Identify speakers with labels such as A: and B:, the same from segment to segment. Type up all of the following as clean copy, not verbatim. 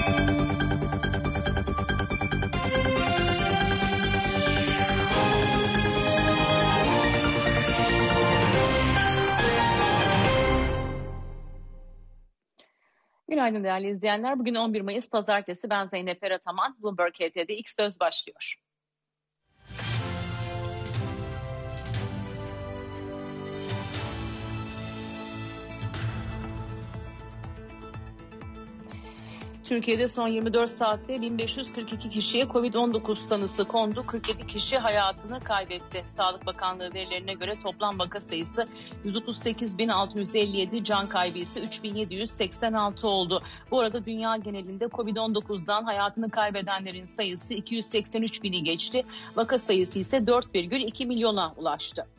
A: Günaydın değerli izleyenler. Bugün 11 Mayıs Pazartesi. Ben Zeynep Erataman. Bloomberg HT'de ilk söz başlıyor. Türkiye'de son 24 saatte 1542 kişiye Covid-19 tanısı kondu. 47 kişi hayatını kaybetti. Sağlık Bakanlığı verilerine göre toplam vaka sayısı 138.657, can kaybı ise 3.786 oldu. Bu arada dünya genelinde Covid-19'dan hayatını kaybedenlerin sayısı 283.000'i geçti. Vaka sayısı ise 4,2 milyona ulaştı.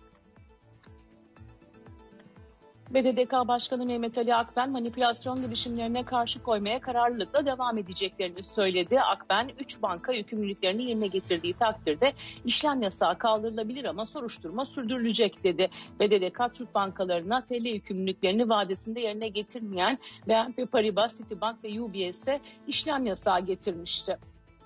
A: BDDK Başkanı Mehmet Ali Akben manipülasyon girişimlerine karşı koymaya kararlılıkla devam edeceklerini söyledi. Akben 3 banka yükümlülüklerini yerine getirdiği takdirde işlem yasağı kaldırılabilir ama soruşturma sürdürülecek dedi. BDDK Türk bankalarına TL yükümlülüklerini vadesinde yerine getirmeyen BNP Paribas, Citibank ve UBS'e işlem yasağı getirmişti.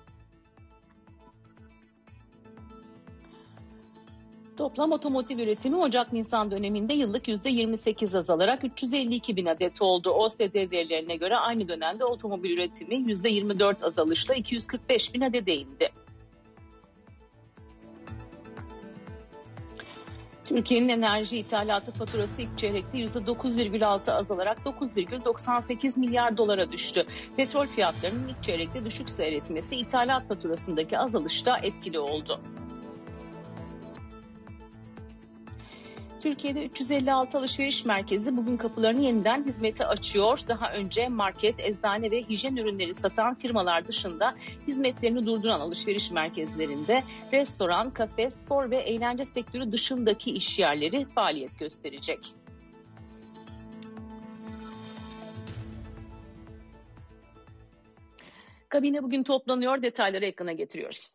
A: Toplam otomotiv üretimi Ocak-Nisan döneminde yıllık %28 azalarak 352 bin adet oldu. OSD verilerine göre aynı dönemde otomobil üretimi %24 azalışla 245 bin adede indi. Türkiye'nin enerji ithalatı faturası ilk çeyrekte %9,6 azalarak 9,98 milyar dolara düştü. Petrol fiyatlarının ilk çeyrekte düşük seyretmesi ithalat faturasındaki azalışta etkili oldu. Türkiye'de 356 alışveriş merkezi bugün kapılarını yeniden hizmete açıyor. Daha önce market, eczane ve hijyen ürünleri satan firmalar dışında hizmetlerini durduran alışveriş merkezlerinde restoran, kafe, spor ve eğlence sektörü dışındaki iş yerleri faaliyet gösterecek. Kabine bugün toplanıyor. Detayları ekrana getiriyoruz.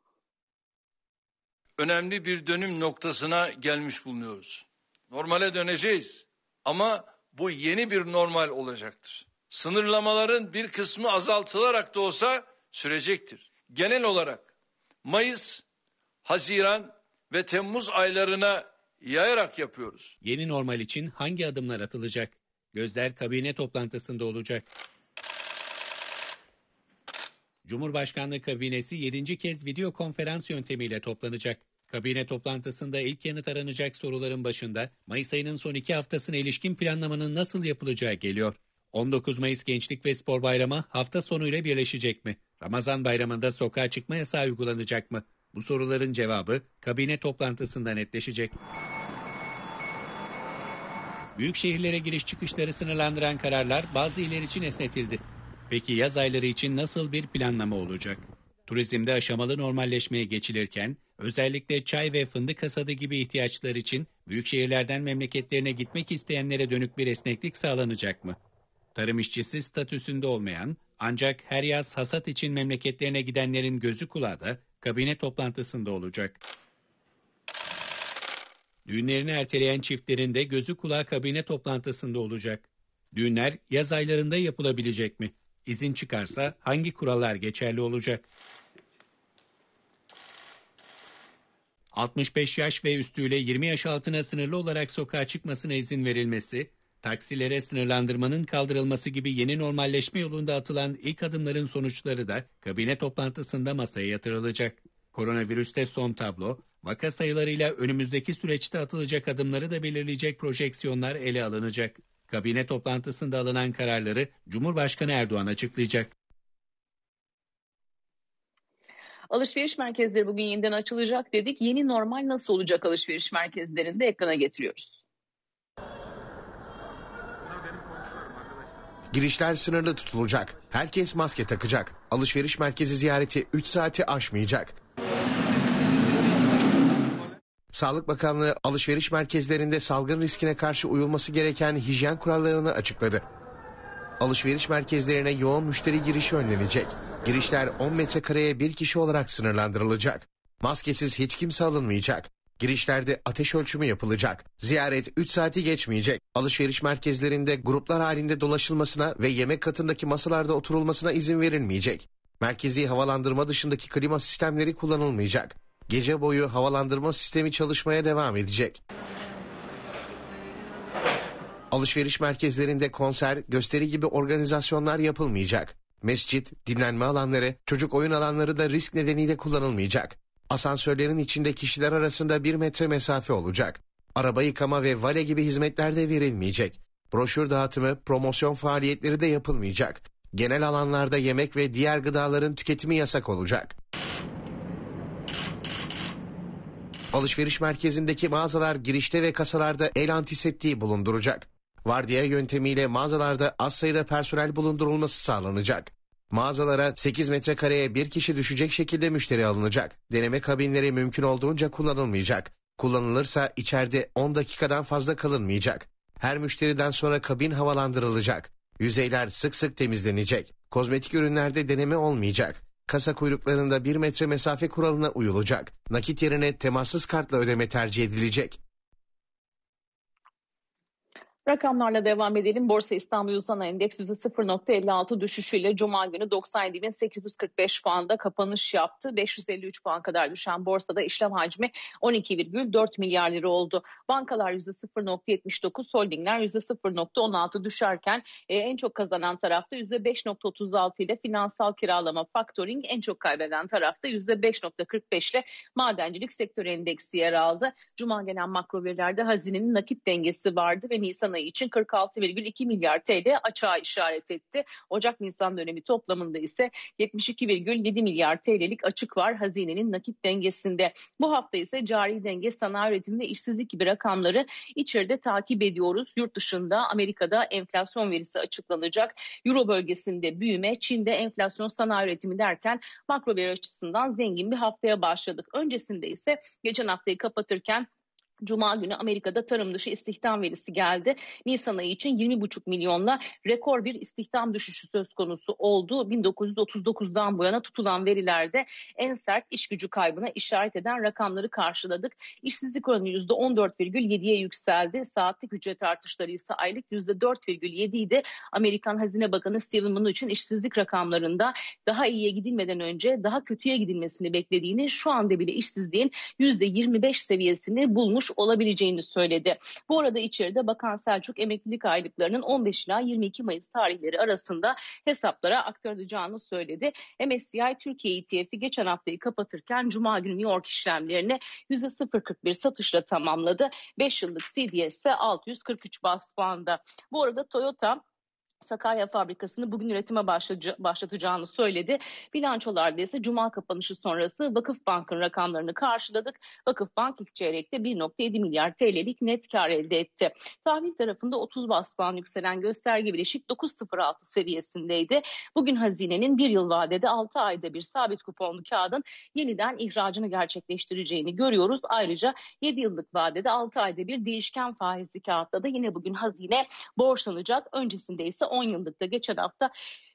B: Önemli bir dönüm noktasına gelmiş bulunuyoruz. Normale döneceğiz ama bu yeni bir normal olacaktır. Sınırlamaların bir kısmı azaltılarak da olsa sürecektir. Genel olarak Mayıs, Haziran ve Temmuz aylarına yayarak yapıyoruz.
C: Yeni normal için hangi adımlar atılacak? Gözler kabine toplantısında olacak. Cumhurbaşkanlığı kabinesi 7. kez video konferans yöntemiyle toplanacak. Kabine toplantısında ilk yanıt aranacak soruların başında Mayıs ayının son 2 haftasına ilişkin planlamanın nasıl yapılacağı geliyor. 19 Mayıs Gençlik ve Spor Bayramı hafta sonuyla birleşecek mi? Ramazan bayramında sokağa çıkma yasağı uygulanacak mı? Bu soruların cevabı kabine toplantısında netleşecek. Büyük şehirlere giriş çıkışları sınırlandıran kararlar bazı iller için esnetildi. Peki yaz ayları için nasıl bir planlama olacak? Turizmde aşamalı normalleşmeye geçilirken özellikle çay ve fındık hasadı gibi ihtiyaçlar için büyük şehirlerden memleketlerine gitmek isteyenlere dönük bir esneklik sağlanacak mı? Tarım işçisi statüsünde olmayan ancak her yaz hasat için memleketlerine gidenlerin gözü kulağı da kabine toplantısında olacak. Düğünlerini erteleyen çiftlerin de gözü kulağı kabine toplantısında olacak. Düğünler yaz aylarında yapılabilecek mi? İzin çıkarsa hangi kurallar geçerli olacak? 65 yaş ve üstüyle 20 yaş altına sınırlı olarak sokağa çıkmasına izin verilmesi, taksilere sınırlandırmanın kaldırılması gibi yeni normalleşme yolunda atılan ilk adımların sonuçları da kabine toplantısında masaya yatırılacak. Koronavirüste son tablo, vaka sayılarıyla önümüzdeki süreçte atılacak adımları da belirleyecek projeksiyonlar ele alınacak. Kabine toplantısında alınan kararları Cumhurbaşkanı Erdoğan açıklayacak.
A: Alışveriş merkezleri bugün yeniden açılacak dedik. Yeni normal nasıl olacak alışveriş merkezlerinde ekrana getiriyoruz.
D: Girişler sınırlı tutulacak. Herkes maske takacak. Alışveriş merkezi ziyareti 3 saati aşmayacak. Sağlık Bakanlığı alışveriş merkezlerinde salgın riskine karşı uyulması gereken hijyen kurallarını açıkladı. Alışveriş merkezlerine yoğun müşteri girişi önlenecek. Girişler 10 metrekareye bir kişi olarak sınırlandırılacak. Maskesiz hiç kimse alınmayacak. Girişlerde ateş ölçümü yapılacak. Ziyaret 3 saati geçmeyecek. Alışveriş merkezlerinde gruplar halinde dolaşılmasına ve yemek katındaki masalarda oturulmasına izin verilmeyecek. Merkezi havalandırma dışındaki klima sistemleri kullanılmayacak. Gece boyu havalandırma sistemi çalışmaya devam edecek. Alışveriş merkezlerinde konser, gösteri gibi organizasyonlar yapılmayacak. Mescit, dinlenme alanları, çocuk oyun alanları da risk nedeniyle kullanılmayacak. Asansörlerin içinde kişiler arasında 1 metre mesafe olacak. Araba yıkama ve vale gibi hizmetler de verilmeyecek. Broşür dağıtımı, promosyon faaliyetleri de yapılmayacak. Genel alanlarda yemek ve diğer gıdaların tüketimi yasak olacak. Alışveriş merkezindeki mağazalar girişte ve kasalarda el antiseptiği bulunduracak. Vardiya yöntemiyle mağazalarda az sayıda personel bulundurulması sağlanacak. Mağazalara 8 metrekareye bir kişi düşecek şekilde müşteri alınacak. Deneme kabinleri mümkün olduğunca kullanılmayacak. Kullanılırsa içeride 10 dakikadan fazla kalınmayacak. Her müşteriden sonra kabin havalandırılacak. Yüzeyler sık sık temizlenecek. Kozmetik ürünlerde deneme olmayacak. Kasa kuyruklarında 1 metre mesafe kuralına uyulacak. Nakit yerine temassız kartla ödeme tercih edilecek.
A: Rakamlarla devam edelim. Borsa İstanbul Uzan Endeks %0.56 düşüşüyle Cuma günü 97.845 puanda kapanış yaptı. 553 puan kadar düşen borsada işlem hacmi 12,4 milyar lira oldu. Bankalar %0.79, holdingler %0.16 düşerken en çok kazanan tarafta %5.36 ile finansal kiralama, faktöring, en çok kaybeden tarafta %5.45 ile madencilik sektör endeksi yer aldı. Cuma gelen makro verilerde hazinenin nakit dengesi vardı ve Nisan ayı için 46,2 milyar TL açığa işaret etti. Ocak-Nisan dönemi toplamında ise 72,7 milyar TL'lik açık var hazinenin nakit dengesinde. Bu hafta ise cari denge, sanayi üretimi ve işsizlik gibi rakamları içeride takip ediyoruz. Yurt dışında Amerika'da enflasyon verisi açıklanacak. Euro bölgesinde büyüme, Çin'de enflasyon, sanayi üretimi derken makro veri açısından zengin bir haftaya başladık. Öncesinde ise geçen haftayı kapatırken Cuma günü Amerika'da tarım dışı istihdam verisi geldi. Nisan ayı için 20,5 milyonla rekor bir istihdam düşüşü söz konusu oldu. 1939'dan bu yana tutulan verilerde en sert iş gücü kaybına işaret eden rakamları karşıladık. İşsizlik oranı %14,7'ye yükseldi. Saatlik ücret artışları ise aylık %4,7 idi. Amerikan Hazine Bakanı Steven Mnuchin işsizlik rakamlarında daha iyiye gidilmeden önce daha kötüye gidilmesini beklediğini, şu anda bile işsizliğin %25 seviyesini bulmuş olabileceğini söyledi. Bu arada içeride Bakan Selçuk emeklilik aylıklarının 15 ila 22 Mayıs tarihleri arasında hesaplara aktarılacağını söyledi. MSCI Türkiye ETF'i geçen haftayı kapatırken Cuma günü New York işlemlerini %0,41 satışla tamamladı. 5 yıllık CDS ise 643 bas puanda. Bu arada Toyota Sakarya fabrikasını bugün üretime başlatacağını söyledi. Bilançolarda ise Cuma kapanışı sonrası Vakıfbank'ın rakamlarını karşıladık. Vakıfbank ilk çeyrekte 1,7 milyar TL'lik net kar elde etti. Tahvil tarafında 30 bas puan yükselen gösterge bileşik 9,06 seviyesindeydi. Bugün hazinenin bir yıl vadede 6 ayda bir sabit kuponlu kağıdın yeniden ihracını gerçekleştireceğini görüyoruz. Ayrıca 7 yıllık vadede 6 ayda bir değişken faizli kağıtta da yine bugün hazine borçlanacak. Öncesinde ise 10 yıllıkta geçen hafta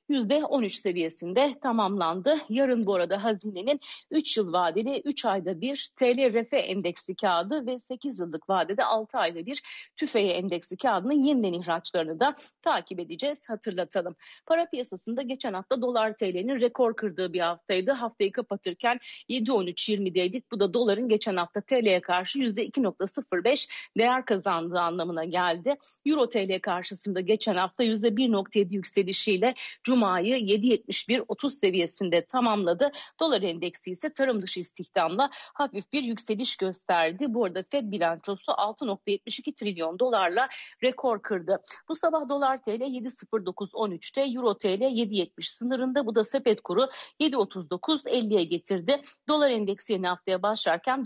A: %13 seviyesinde tamamlandı. Yarın bu arada hazinenin 3 yıl vadeli 3 ayda bir TL refe endeksli kağıdı ve 8 yıllık vadede 6 ayda bir tüfeğe endeksli kağıdının yeniden ihraçlarını da takip edeceğiz, hatırlatalım. Para piyasasında geçen hafta dolar TL'nin rekor kırdığı bir haftaydı. Haftayı kapatırken 7.13.20'deydik. Bu da doların geçen hafta TL'ye karşı %2,05 değer kazandığı anlamına geldi. Euro TL karşısında geçen hafta %1,7 yükselişiyle Cuma'yı 7.71.30 seviyesinde tamamladı. Dolar endeksi ise tarım dışı istihdamla hafif bir yükseliş gösterdi. Bu arada Fed bilançosu 6,72 trilyon dolarla rekor kırdı. Bu sabah dolar TL 7.09.13'te, Euro TL 7.70 sınırında. Bu da sepet kuru 7.39.50'ye getirdi. Dolar endeksi yeni haftaya başlarken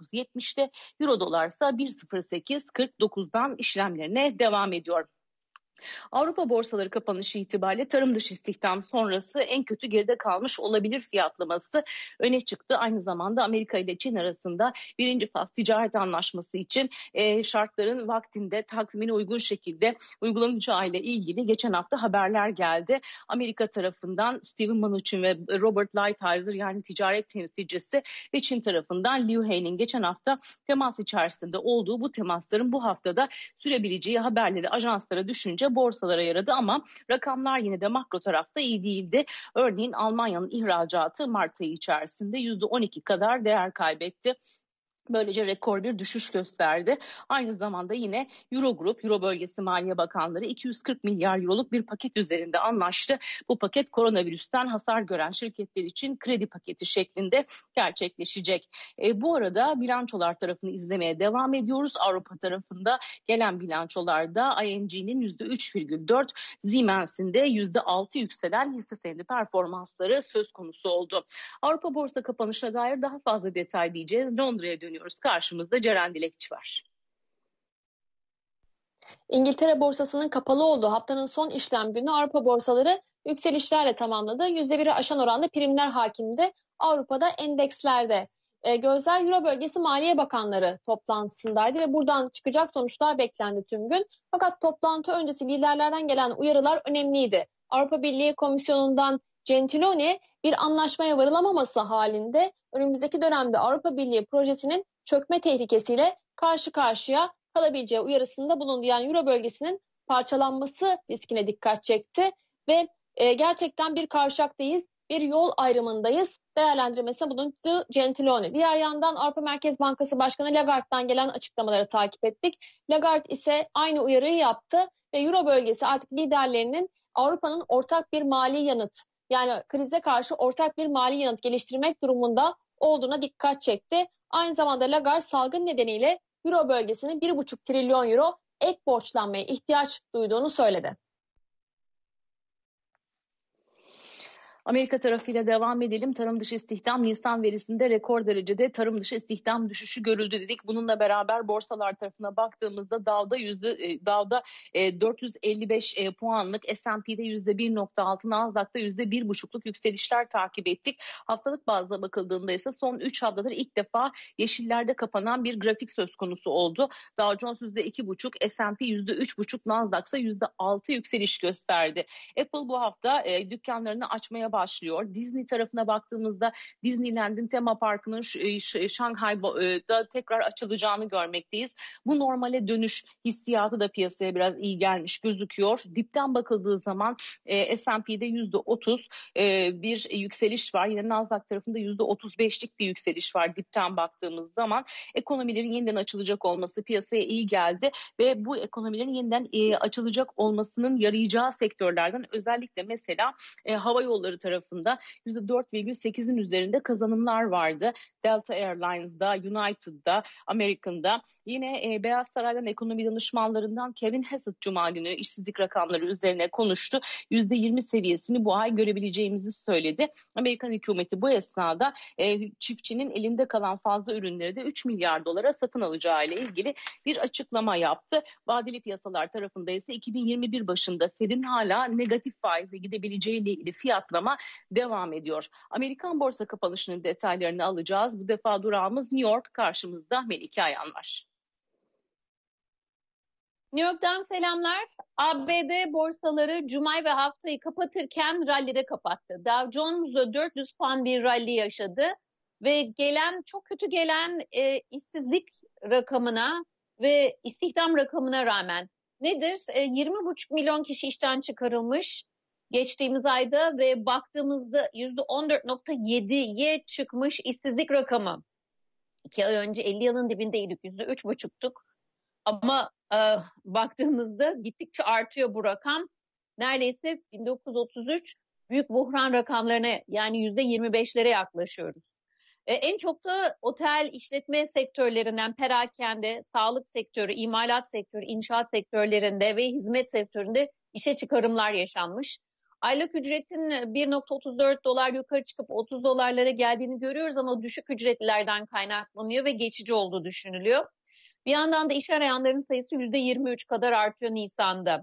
A: 99.70'te, Euro dolar ise 1.08.49'dan işlemlerine devam ediyor. Avrupa borsaları kapanışı itibariyle tarım dışı istihdam sonrası en kötü geride kalmış olabilir fiyatlaması öne çıktı. Aynı zamanda Amerika ile Çin arasında birinci faz ticaret anlaşması için şartların vaktinde takvimine uygun şekilde uygulanacağı ile ilgili geçen hafta haberler geldi. Amerika tarafından Steven Mnuchin ve Robert Lighthizer yani ticaret temsilcisi ve Çin tarafından Liu He'nin geçen hafta temas içerisinde olduğu bu temasların bu haftada sürebileceği haberleri ajanslara düşünce borsalara yaradı ama rakamlar yine de makro tarafta iyi değildi. Örneğin Almanya'nın ihracatı Mart ayı içerisinde %12 kadar değer kaybetti. Böylece rekor bir düşüş gösterdi. Aynı zamanda yine Eurogrup, Euro bölgesi Maliye Bakanları 240 milyar euroluk bir paket üzerinde anlaştı. Bu paket koronavirüsten hasar gören şirketler için kredi paketi şeklinde gerçekleşecek. Bu arada bilançolar tarafını izlemeye devam ediyoruz. Avrupa tarafında gelen bilançolarda ING'nin %3,4, Siemens'in de %6 yükselen hisse senedi performansları söz konusu oldu. Avrupa borsa kapanışına dair daha fazla detay diyeceğiz. Londra'ya dönüyoruz. Karşımızda Ceren Dilekçi var.
E: İngiltere borsasının kapalı olduğu haftanın son işlem günü Avrupa borsaları yükselişlerle tamamladı. %1'i aşan oranda primler hakimdi. Avrupa'da endekslerde. Gözler Euro bölgesi Maliye Bakanları toplantısındaydı ve buradan çıkacak sonuçlar beklendi tüm gün. Fakat toplantı öncesi liderlerden gelen uyarılar önemliydi. Avrupa Birliği Komisyonu'ndan Gentiloni bir anlaşmaya varılamaması halinde önümüzdeki dönemde Avrupa Birliği projesinin çökme tehlikesiyle karşı karşıya kalabileceği uyarısında bulundu. Yani Euro bölgesinin parçalanması riskine dikkat çekti ve gerçekten bir kavşaktayız, bir yol ayrımındayız değerlendirmesine bulundu Gentiloni. Diğer yandan Avrupa Merkez Bankası Başkanı Lagarde'dan gelen açıklamaları takip ettik. Lagarde ise aynı uyarıyı yaptı ve Euro bölgesi artık liderlerinin Avrupa'nın ortak bir mali yanıt, yani krize karşı ortak bir mali yanıt geliştirmek durumunda olduğuna dikkat çekti. Aynı zamanda Lagarde salgın nedeniyle Euro bölgesinin 1,5 trilyon euro ek borçlanmaya ihtiyaç duyduğunu söyledi.
A: Amerika tarafıyla devam edelim. Tarım dışı istihdam Nisan verisinde rekor derecede tarım dışı istihdam düşüşü görüldü dedik. Bununla beraber borsalar tarafına baktığımızda Dow'da 455 puanlık, S&P'de %1,6, Nasdaq'ta %1,5'luk yükselişler takip ettik. Haftalık bazda bakıldığında ise son 3 haftadır ilk defa yeşillerde kapanan bir grafik söz konusu oldu. Dow Jones %2,5, S&P %3,5, Nasdaq ise %6 yükseliş gösterdi. Apple bu hafta dükkanlarını açmaya başlıyor. Disney tarafına baktığımızda Disneyland'in tema parkının Şanghay'da tekrar açılacağını görmekteyiz. Bu normale dönüş hissiyatı da piyasaya biraz iyi gelmiş gözüküyor. Dipten bakıldığı zaman S&P'de %30 bir yükseliş var. Yine Nasdaq tarafında %35'lik bir yükseliş var dipten baktığımız zaman. Ekonomilerin yeniden açılacak olması piyasaya iyi geldi ve bu ekonomilerin yeniden açılacak olmasının yarayacağı sektörlerden özellikle mesela hava yolları tarafında %4,8'in üzerinde kazanımlar vardı. Delta Airlines'da, United'da, American'da. Yine Beyaz Saray'dan ekonomi danışmanlarından Kevin Hassett Cuma günü işsizlik rakamları üzerine konuştu. %20 seviyesini bu ay görebileceğimizi söyledi. Amerikan hükümeti bu esnada çiftçinin elinde kalan fazla ürünleri de 3 milyar dolara satın alacağı ile ilgili bir açıklama yaptı. Vadeli piyasalar tarafında ise 2021 başında Fed'in hala negatif faize gidebileceği ile ilgili fiyatlama devam ediyor. Amerikan borsa kapanışının detaylarını alacağız. Bu defa durağımız New York, karşımızda Melike Ayan var.
E: New York'tan selamlar. ABD borsaları Cuma ve haftayı kapatırken rallide kapattı. Dow Jones 400 puan bir rally yaşadı ve çok kötü gelen işsizlik rakamına ve istihdam rakamına rağmen nedir? 20,5 milyon kişi işten çıkarılmış geçtiğimiz ayda ve baktığımızda %14,7'ye çıkmış işsizlik rakamı. 2 ay önce 50 yılın dibindeydik, %3,5'tuk. Ama baktığımızda gittikçe artıyor bu rakam. Neredeyse 1933 büyük buhran rakamlarına, yani %25'lere yaklaşıyoruz. En çok da otel, işletme sektörlerinden perakende, sağlık sektörü, imalat sektörü, inşaat sektörlerinde ve hizmet sektöründe işe çıkarımlar yaşanmış. Aylık ücretin 1,34 dolar yukarı çıkıp 30 dolarlara geldiğini görüyoruz ama düşük ücretlilerden kaynaklanıyor ve geçici olduğu düşünülüyor. Bir yandan da iş arayanların sayısı %23 kadar artıyor Nisan'da.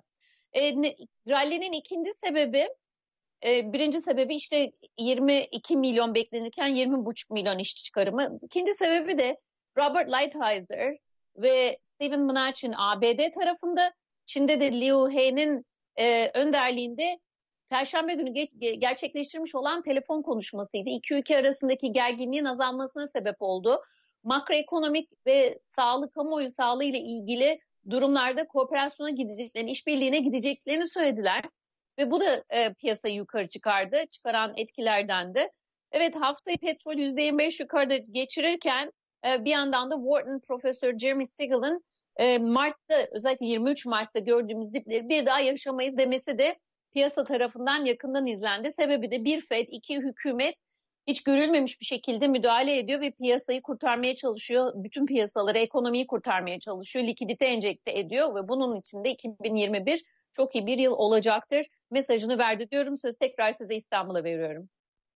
F: Rally'nin ikinci sebebi, birinci sebebi işte 22 milyon beklenirken 20,5 milyon iş çıkarımı. İkinci sebebi de Robert Lighthizer ve Steven Mnuchin ABD tarafında, Çin'de de Liu He'nin önderliğinde Perşembe günü gerçekleştirmiş olan telefon konuşmasıydı. İki ülke arasındaki gerginliğin azalmasına sebep oldu. Makroekonomik ve kamuoyu sağlığı ile ilgili durumlarda kooperasyona gideceklerini, işbirliğine gideceklerini söylediler. Ve bu da piyasayı yukarı çıkardı. Çıkaran etkilerden de. Evet, haftayı petrol %25 yukarıda geçirirken bir yandan da Wharton Profesör Jeremy Siegel'ın Mart'ta, özellikle 23 Mart'ta gördüğümüz dipleri bir daha yaşamayız demesi de piyasa tarafından yakından izlendi. Sebebi de bir Fed, iki hükümet hiç görülmemiş bir şekilde müdahale ediyor ve piyasayı kurtarmaya çalışıyor. Bütün piyasaları, ekonomiyi kurtarmaya çalışıyor. Likidite enjekte ediyor ve bunun için de 2021 çok iyi bir yıl olacaktır mesajını verdi diyorum. Sözü tekrar size İstanbul'a veriyorum.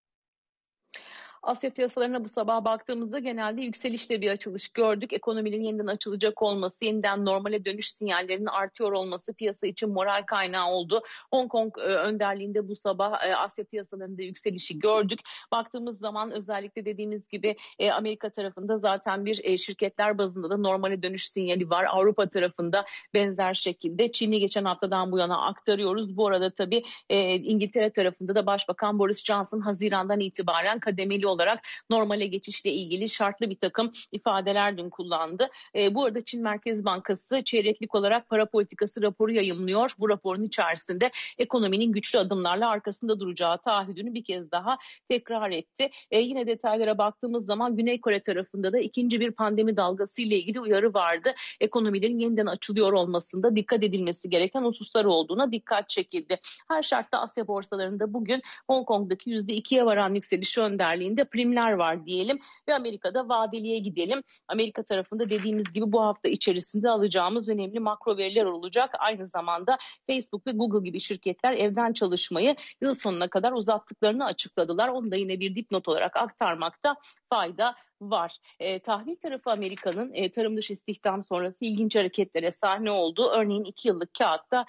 A: Asya piyasalarına bu sabah baktığımızda genelde yükselişte bir açılış gördük. Ekonominin yeniden açılacak olması, yeniden normale dönüş sinyallerinin artıyor olması piyasa için moral kaynağı oldu. Hong Kong önderliğinde bu sabah Asya piyasalarında yükselişi gördük. Baktığımız zaman özellikle dediğimiz gibi Amerika tarafında zaten bir şirketler bazında da normale dönüş sinyali var. Avrupa tarafında benzer şekilde. Çin'i geçen haftadan bu yana aktarıyoruz. Bu arada tabii İngiltere tarafında da Başbakan Boris Johnson Haziran'dan itibaren kademeli olarak normale geçişle ilgili şartlı bir takım ifadeler dün kullandı. Bu arada Çin Merkez Bankası çeyreklik olarak para politikası raporu yayımlıyor. Bu raporun içerisinde ekonominin güçlü adımlarla arkasında duracağı taahhüdünü bir kez daha tekrar etti. Yine detaylara baktığımız zaman Güney Kore tarafında da ikinci bir pandemi dalgası ile ilgili uyarı vardı. Ekonomilerin yeniden açılıyor olmasında dikkat edilmesi gereken hususlar olduğuna dikkat çekildi. Her şartta Asya borsalarında bugün Hong Kong'daki %2'ye varan yükseliş önderliğinde primler var diyelim ve Amerika'da vadeliye gidelim. Amerika tarafında dediğimiz gibi bu hafta içerisinde alacağımız önemli makro veriler olacak. Aynı zamanda Facebook ve Google gibi şirketler evden çalışmayı yıl sonuna kadar uzattıklarını açıkladılar. Onu da yine bir dipnot olarak aktarmakta fayda var. Tahvil tarafı Amerika'nın tarım dışı istihdam sonrası ilginç hareketlere sahne oldu. Örneğin 2 yıllık kağıtta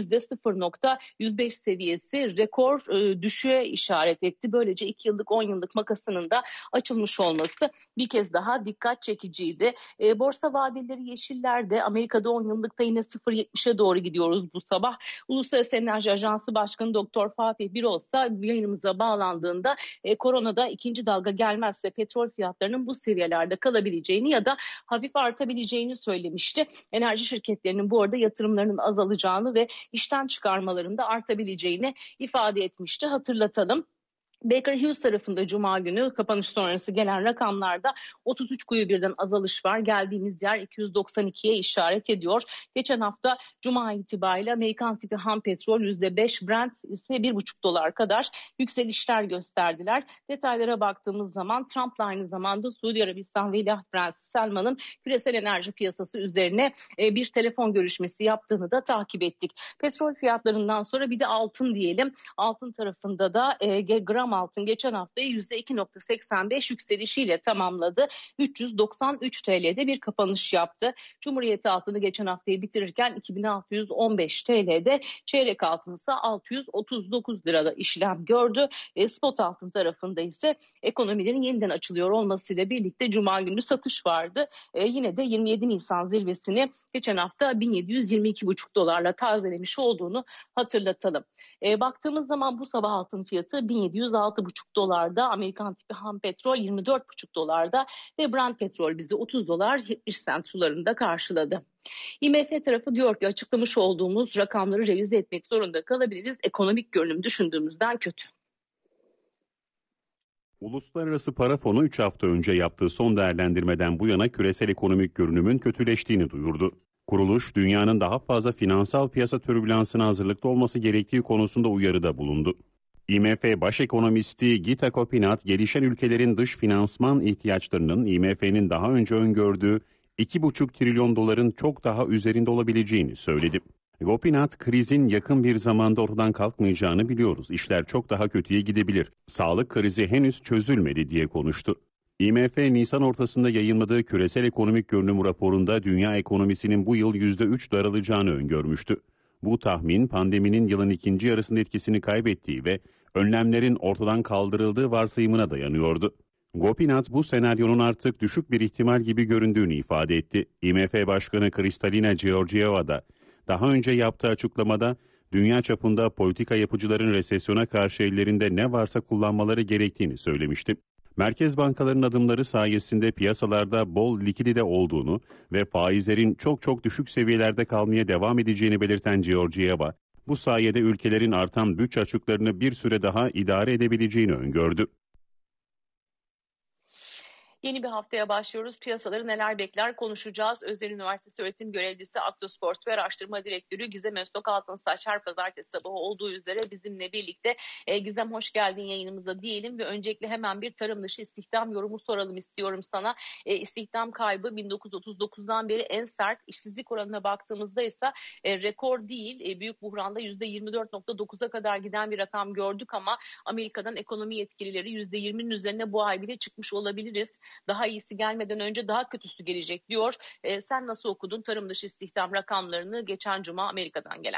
A: %0.105 seviyesi rekor düşüğe işaret etti. Böylece 2 yıllık 10 yıllık makasının da açılmış olması bir kez daha dikkat çekiciydi. Borsa vadeleri yeşillerde. Amerika'da 10 yıllıkta yine 0.70'e doğru gidiyoruz bu sabah. Uluslararası Enerji Ajansı Başkanı Doktor Fatih Birolsa yayınımıza bağlandığında koronada ikinci dalga gelmezse petrol fiyatlarının bu seviyelerde kalabileceğini ya da hafif artabileceğini söylemişti. Enerji şirketlerinin bu arada yatırımlarının azalacağını ve işten çıkarmalarında artabileceğini ifade etmişti. Hatırlatalım. Baker Hughes tarafında Cuma günü kapanış sonrası gelen rakamlarda 33 kuyu birden azalış var. Geldiğimiz yer 292'ye işaret ediyor. Geçen hafta Cuma itibariyle Amerikan tipi ham petrol %5, Brent ise $1,5 kadar yükselişler gösterdiler. Detaylara baktığımız zaman Trump'la aynı zamanda Suudi Arabistan Veliaht Prensi Selman'ın küresel enerji piyasası üzerine bir telefon görüşmesi yaptığını da takip ettik. Petrol fiyatlarından sonra bir de altın diyelim. Altın tarafında da gram altın geçen haftayı %2.85 yükselişiyle tamamladı. 393 TL'de bir kapanış yaptı. Cumhuriyet altını geçen haftayı bitirirken 2615 TL'de, çeyrek altın ise 639 lirada işlem gördü. Spot altın tarafında ise ekonomilerin yeniden açılıyor olmasıyla birlikte Cuma günü satış vardı. Yine de 27 Nisan zirvesini geçen hafta $1722,5 tazelemiş olduğunu hatırlatalım. Baktığımız zaman bu sabah altın fiyatı $1706,5, Amerikan tipi ham petrol $24,5 ve Brent petrol bizi $30.70 sularında karşıladı. IMF tarafı diyor ki açıklamış olduğumuz rakamları revize etmek zorunda kalabiliriz. Ekonomik görünüm düşündüğümüzden kötü.
G: Uluslararası Para Fonu 3 hafta önce yaptığı son değerlendirmeden bu yana küresel ekonomik görünümün kötüleştiğini duyurdu. Kuruluş, dünyanın daha fazla finansal piyasa türbülansına hazırlıklı olması gerektiği konusunda uyarıda bulundu. IMF Baş Ekonomisti Gita Kopinat, gelişen ülkelerin dış finansman ihtiyaçlarının IMF'nin daha önce öngördüğü $2,5 trilyon çok daha üzerinde olabileceğini söyledi. Gopinath, krizin yakın bir zamanda ortadan kalkmayacağını biliyoruz. İşler çok daha kötüye gidebilir. Sağlık krizi henüz çözülmedi diye konuştu. IMF, Nisan ortasında yayınladığı küresel ekonomik görünüm raporunda dünya ekonomisinin bu yıl %3 daralacağını öngörmüştü. Bu tahmin pandeminin yılın ikinci yarısında etkisini kaybettiği ve önlemlerin ortadan kaldırıldığı varsayımına dayanıyordu. Gopinath bu senaryonun artık düşük bir ihtimal gibi göründüğünü ifade etti. IMF Başkanı Kristalina Georgieva da daha önce yaptığı açıklamada dünya çapında politika yapıcıların resesyona karşı ellerinde ne varsa kullanmaları gerektiğini söylemişti. Merkez bankalarının adımları sayesinde piyasalarda bol likidite olduğunu ve faizlerin çok düşük seviyelerde kalmaya devam edeceğini belirten Georgieva, bu sayede ülkelerin artan bütçe açıklarını bir süre daha idare edebileceğini öngördü.
A: Yeni bir haftaya başlıyoruz. Piyasaları neler bekler konuşacağız. Özel Üniversitesi öğretim görevlisi Aktos Portföy Araştırma Direktörü Gizem Öztok Altınsaç her pazartesi sabahı olduğu üzere bizimle birlikte. Gizem hoş geldin yayınımıza diyelim ve öncelikle hemen bir tarım dışı istihdam yorumu soralım istiyorum sana. İstihdam kaybı 1939'dan beri en sert, işsizlik oranına baktığımızda ise rekor değil. Büyük buhranda %24.9'a kadar giden bir rakam gördük ama Amerika'dan ekonomi yetkilileri %20'nin üzerine bu ay bile çıkmış olabiliriz. Daha iyisi gelmeden önce daha kötüsü gelecek diyor. Sen nasıl okudun tarım dışı istihdam rakamlarını geçen cuma Amerika'dan gelen?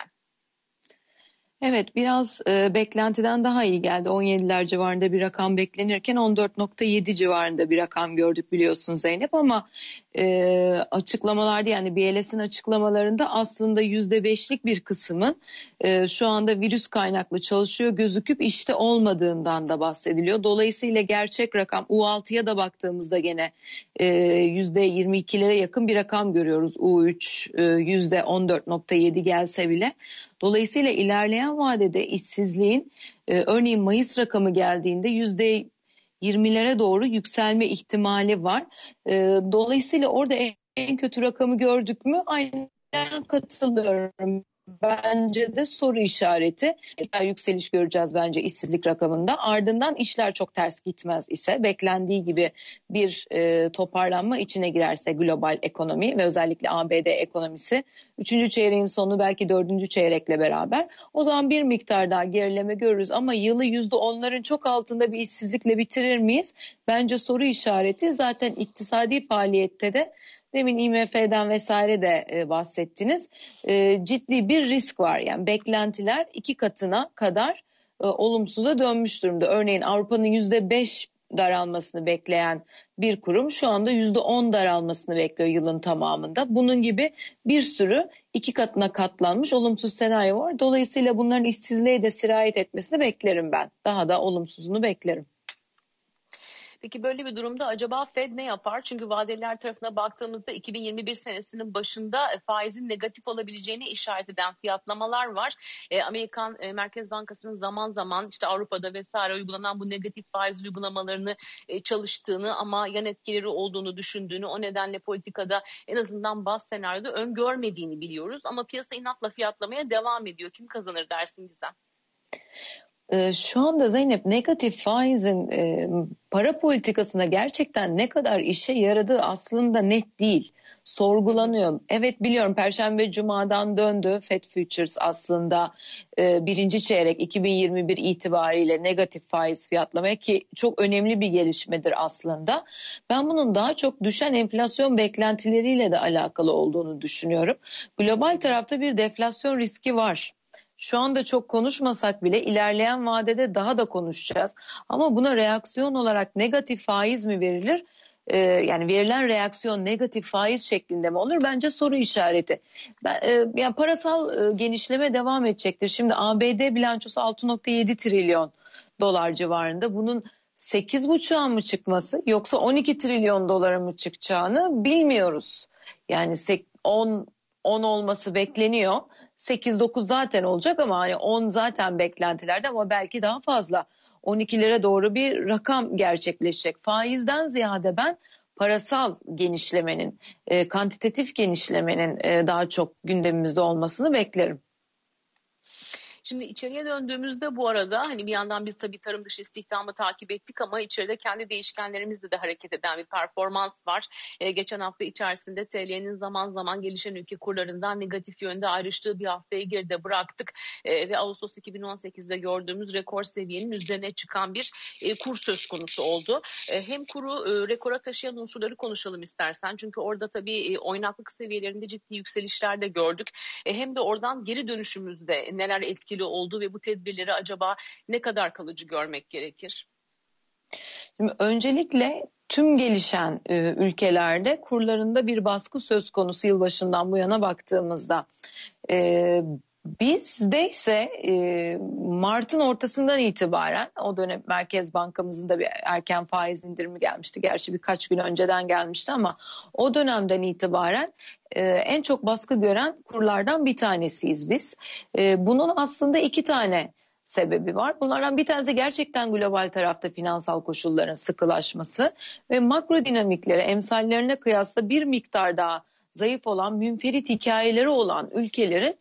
H: Evet, biraz beklentiden daha iyi geldi. 17'ler civarında bir rakam beklenirken 14.7 civarında bir rakam gördük biliyorsun Zeynep ama açıklamalarda yani BLS'in açıklamalarında aslında %5'lik bir kısmın şu anda virüs kaynaklı çalışıyor gözüküp işte olmadığından da bahsediliyor. Dolayısıyla gerçek rakam U6'ya da baktığımızda gene %22'lere yakın bir rakam görüyoruz. U3 %14.7 gelse bile. Dolayısıyla ilerleyen vadede işsizliğin örneğin Mayıs rakamı geldiğinde %20'lere doğru yükselme ihtimali var. Dolayısıyla orada en kötü rakamı gördük mü? Aynen katılıyorum. Bence de soru işareti. Yükseliş göreceğiz bence işsizlik rakamında. Ardından işler çok ters gitmez ise beklendiği gibi bir toparlanma içine girerse global ekonomi ve özellikle ABD ekonomisi 3. çeyreğin sonu belki 4. çeyrekle beraber o zaman bir miktar daha gerileme görürüz ama yılı %10'ların çok altında bir işsizlikle bitirir miyiz? Bence soru işareti. Zaten iktisadi faaliyette de demin IMF'den vesaire de bahsettiniz. Ciddi bir risk var. Yani beklentiler 2 katına kadar olumsuza dönmüş durumda. Örneğin Avrupa'nın %5 daralmasını bekleyen bir kurum şu anda %10 daralmasını bekliyor yılın tamamında. Bunun gibi bir sürü 2 katına katlanmış olumsuz senaryo var. Dolayısıyla bunların işsizliğe de sirayet etmesini beklerim ben. Daha da olumsuzunu beklerim.
A: Peki böyle bir durumda acaba Fed ne yapar? Çünkü vadeliler tarafına baktığımızda 2021 senesinin başında faizin negatif olabileceğini işaret eden fiyatlamalar var. Amerikan Merkez Bankası'nın zaman zaman işte Avrupa'da vesaire uygulanan bu negatif faiz uygulamalarını çalıştığını ama yan etkileri olduğunu düşündüğünü, o nedenle politikada en azından bazı senaryoda öngörmediğini biliyoruz. Ama piyasa inatla fiyatlamaya devam ediyor. Kim kazanır dersin Gizem?
H: Şu anda Zeynep negatif faizin para politikasına gerçekten ne kadar işe yaradığı aslında net değil. Sorgulanıyor. Evet biliyorum Perşembe Cuma'dan döndü Fed Futures aslında birinci çeyrek 2021 itibariyle negatif faiz fiyatlamaya ki çok önemli bir gelişmedir aslında. Ben bunun daha çok düşen enflasyon beklentileriyle de alakalı olduğunu düşünüyorum. Global tarafta bir deflasyon riski var. Şu anda çok konuşmasak bile ilerleyen vadede daha da konuşacağız. Ama buna reaksiyon olarak negatif faiz mi verilir? Yani verilen reaksiyon negatif faiz şeklinde mi olur? Bence soru işareti. Yani parasal genişleme devam edecektir. Şimdi ABD bilançosu 6.7 trilyon dolar civarında. Bunun 8,5'a mı çıkması yoksa 12 trilyon dolara mı çıkacağını bilmiyoruz. Yani 10 olması bekleniyor. 8-9 zaten olacak ama hani 10 zaten beklentilerde ama belki daha fazla 12'lere doğru bir rakam gerçekleşecek. Faizden ziyade ben parasal genişlemenin, kantitatif genişlemenin daha çok gündemimizde olmasını beklerim.
A: Şimdi içeriye döndüğümüzde bu arada hani bir yandan biz tabii tarım dışı istihdamı takip ettik ama içeride kendi değişkenlerimizle de hareket eden bir performans var. Geçen hafta içerisinde TL'nin zaman zaman gelişen ülke kurlarından negatif yönde ayrıştığı bir haftayı geride bıraktık. Ve Ağustos 2018'de gördüğümüz rekor seviyenin üzerine çıkan bir kur söz konusu oldu. Hem kuru rekora taşıyan unsurları konuşalım istersen. Çünkü orada tabii oynaklık seviyelerinde ciddi yükselişler de gördük. Hem de oradan geri dönüşümüzde neler etkili oldu ve bu tedbirleri acaba ne kadar kalıcı görmek gerekir?
H: Şimdi öncelikle tüm gelişen ülkelerde kurlarında bir baskı söz konusu yılbaşından bu yana baktığımızda. Bizde ise Mart'ın ortasından itibaren o dönem Merkez Bankamızın da bir erken faiz indirimi gelmişti. Gerçi birkaç gün önceden gelmişti ama o dönemden itibaren en çok baskı gören kurlardan bir tanesiyiz biz. Bunun aslında iki tane sebebi var. Bunlardan bir tanesi gerçekten global tarafta finansal koşulların sıkılaşması ve makro dinamiklere, emsallerine kıyasla bir miktar daha zayıf olan, münferit hikayeleri olan ülkelerin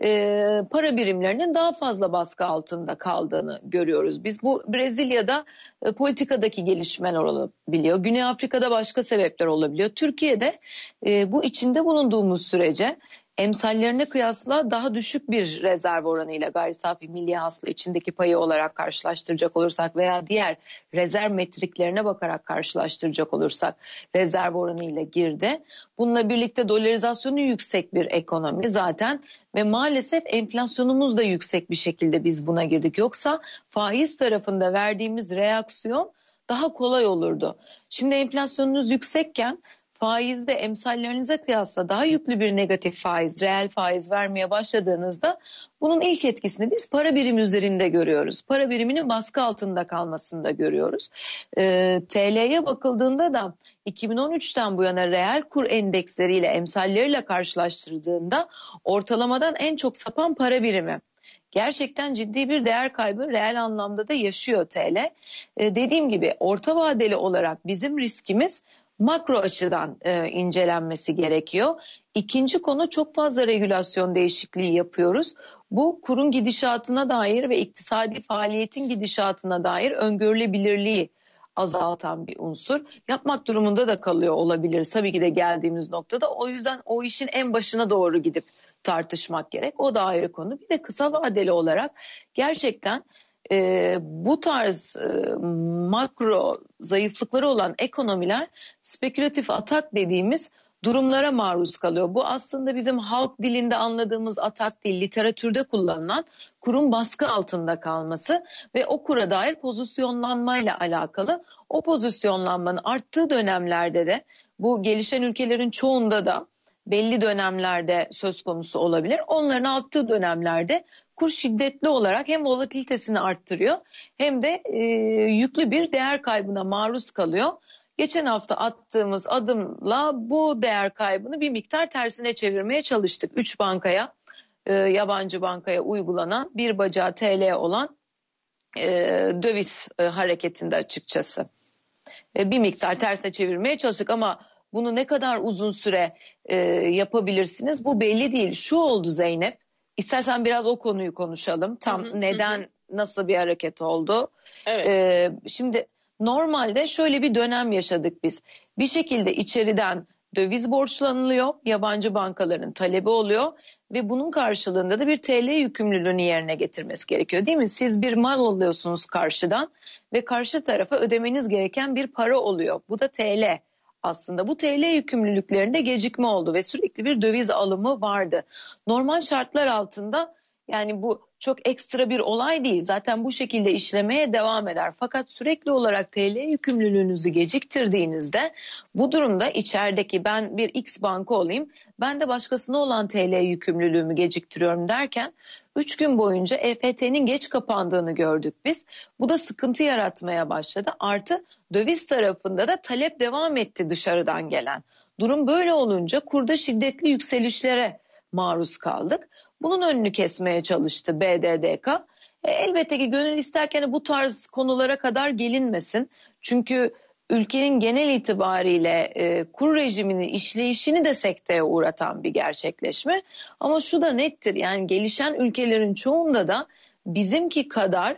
H: para birimlerinin daha fazla baskı altında kaldığını görüyoruz. Biz bu Brezilya'da politikadaki gelişmeler olabiliyor. Güney Afrika'da başka sebepler olabiliyor. Türkiye'de bu içinde bulunduğumuz sürece emsallerine kıyasla daha düşük bir rezerv oranıyla gayri safi milli hasıla içindeki payı olarak karşılaştıracak olursak veya diğer rezerv metriklerine bakarak karşılaştıracak olursak rezerv oranıyla girdi. Bununla birlikte dolarizasyonu yüksek bir ekonomi zaten ve maalesef enflasyonumuz da yüksek bir şekilde biz buna girdik. Yoksa faiz tarafında verdiğimiz reaksiyon daha kolay olurdu. Şimdi enflasyonunuz yüksekken faizde emsallerinize kıyasla daha yüklü bir negatif faiz, reel faiz vermeye başladığınızda bunun ilk etkisini biz para birimi üzerinde görüyoruz. Para biriminin baskı altında kalmasında görüyoruz. TL'ye bakıldığında da 2013'ten bu yana reel kur endeksleriyle, emsalleriyle karşılaştırdığında ortalamadan en çok sapan para birimi. Gerçekten ciddi bir değer kaybı reel anlamda da yaşıyor TL. Dediğim gibi orta vadeli olarak bizim riskimiz makro açıdan incelenmesi gerekiyor. İkinci konu, çok fazla regülasyon değişikliği yapıyoruz. Bu kurun gidişatına dair ve iktisadi faaliyetin gidişatına dair öngörülebilirliği azaltan bir unsur. Yapmak durumunda da kalıyor olabiliriz tabii ki de geldiğimiz noktada. O yüzden o işin en başına doğru gidip tartışmak gerek. O da ayrı konu. Bir de kısa vadeli olarak gerçekten bu tarz makro zayıflıkları olan ekonomiler spekülatif atak dediğimiz durumlara maruz kalıyor. Bu aslında bizim halk dilinde anladığımız atak değil, literatürde kullanılan kurun baskı altında kalması ve o kura dair pozisyonlanmayla alakalı. O pozisyonlanmanın arttığı dönemlerde de bu gelişen ülkelerin çoğunda da belli dönemlerde söz konusu olabilir. Onların arttığı dönemlerde kur şiddetli olarak hem volatilitesini arttırıyor hem de yüklü bir değer kaybına maruz kalıyor. Geçen hafta attığımız adımla bu değer kaybını bir miktar tersine çevirmeye çalıştık. 3 bankaya, yabancı bankaya uygulanan bir bacağı TL olan döviz hareketinde açıkçası. Bir miktar tersine çevirmeye çalıştık ama bunu ne kadar uzun süre yapabilirsiniz bu belli değil. Şu oldu Zeynep, istersen biraz o konuyu konuşalım. Tam neden, nasıl bir hareket oldu? Evet. Şimdi normalde şöyle bir dönem yaşadık biz. Bir şekilde içeriden döviz borçlanılıyor, yabancı bankaların talebi oluyor ve bunun karşılığında da bir TL yükümlülüğünü yerine getirmesi gerekiyor, değil mi? Siz bir mal alıyorsunuz karşıdan ve karşı tarafa ödemeniz gereken bir para oluyor. Bu da TL. Aslında bu TL yükümlülüklerinde gecikme oldu ve sürekli bir döviz alımı vardı. Normal şartlar altında yani bu çok ekstra bir olay değil. Zaten bu şekilde işlemeye devam eder. Fakat sürekli olarak TL yükümlülüğünüzü geciktirdiğinizde bu durumda içerideki ben bir X banka olayım, ben de başkasına olan TL yükümlülüğümü geciktiriyorum derken 3 gün boyunca EFT'nin geç kapandığını gördük biz. Bu da sıkıntı yaratmaya başladı. Artı döviz tarafında da talep devam etti dışarıdan gelen. Durum böyle olunca kurda şiddetli yükselişlere maruz kaldık. Bunun önünü kesmeye çalıştı BDDK. Elbette ki gönül isterken bu tarz konulara kadar gelinmesin. Çünkü ülkenin genel itibariyle kur rejiminin işleyişini de sekteye uğratan bir gerçekleşme. Ama şu da nettir, yani gelişen ülkelerin çoğunda da bizimki kadar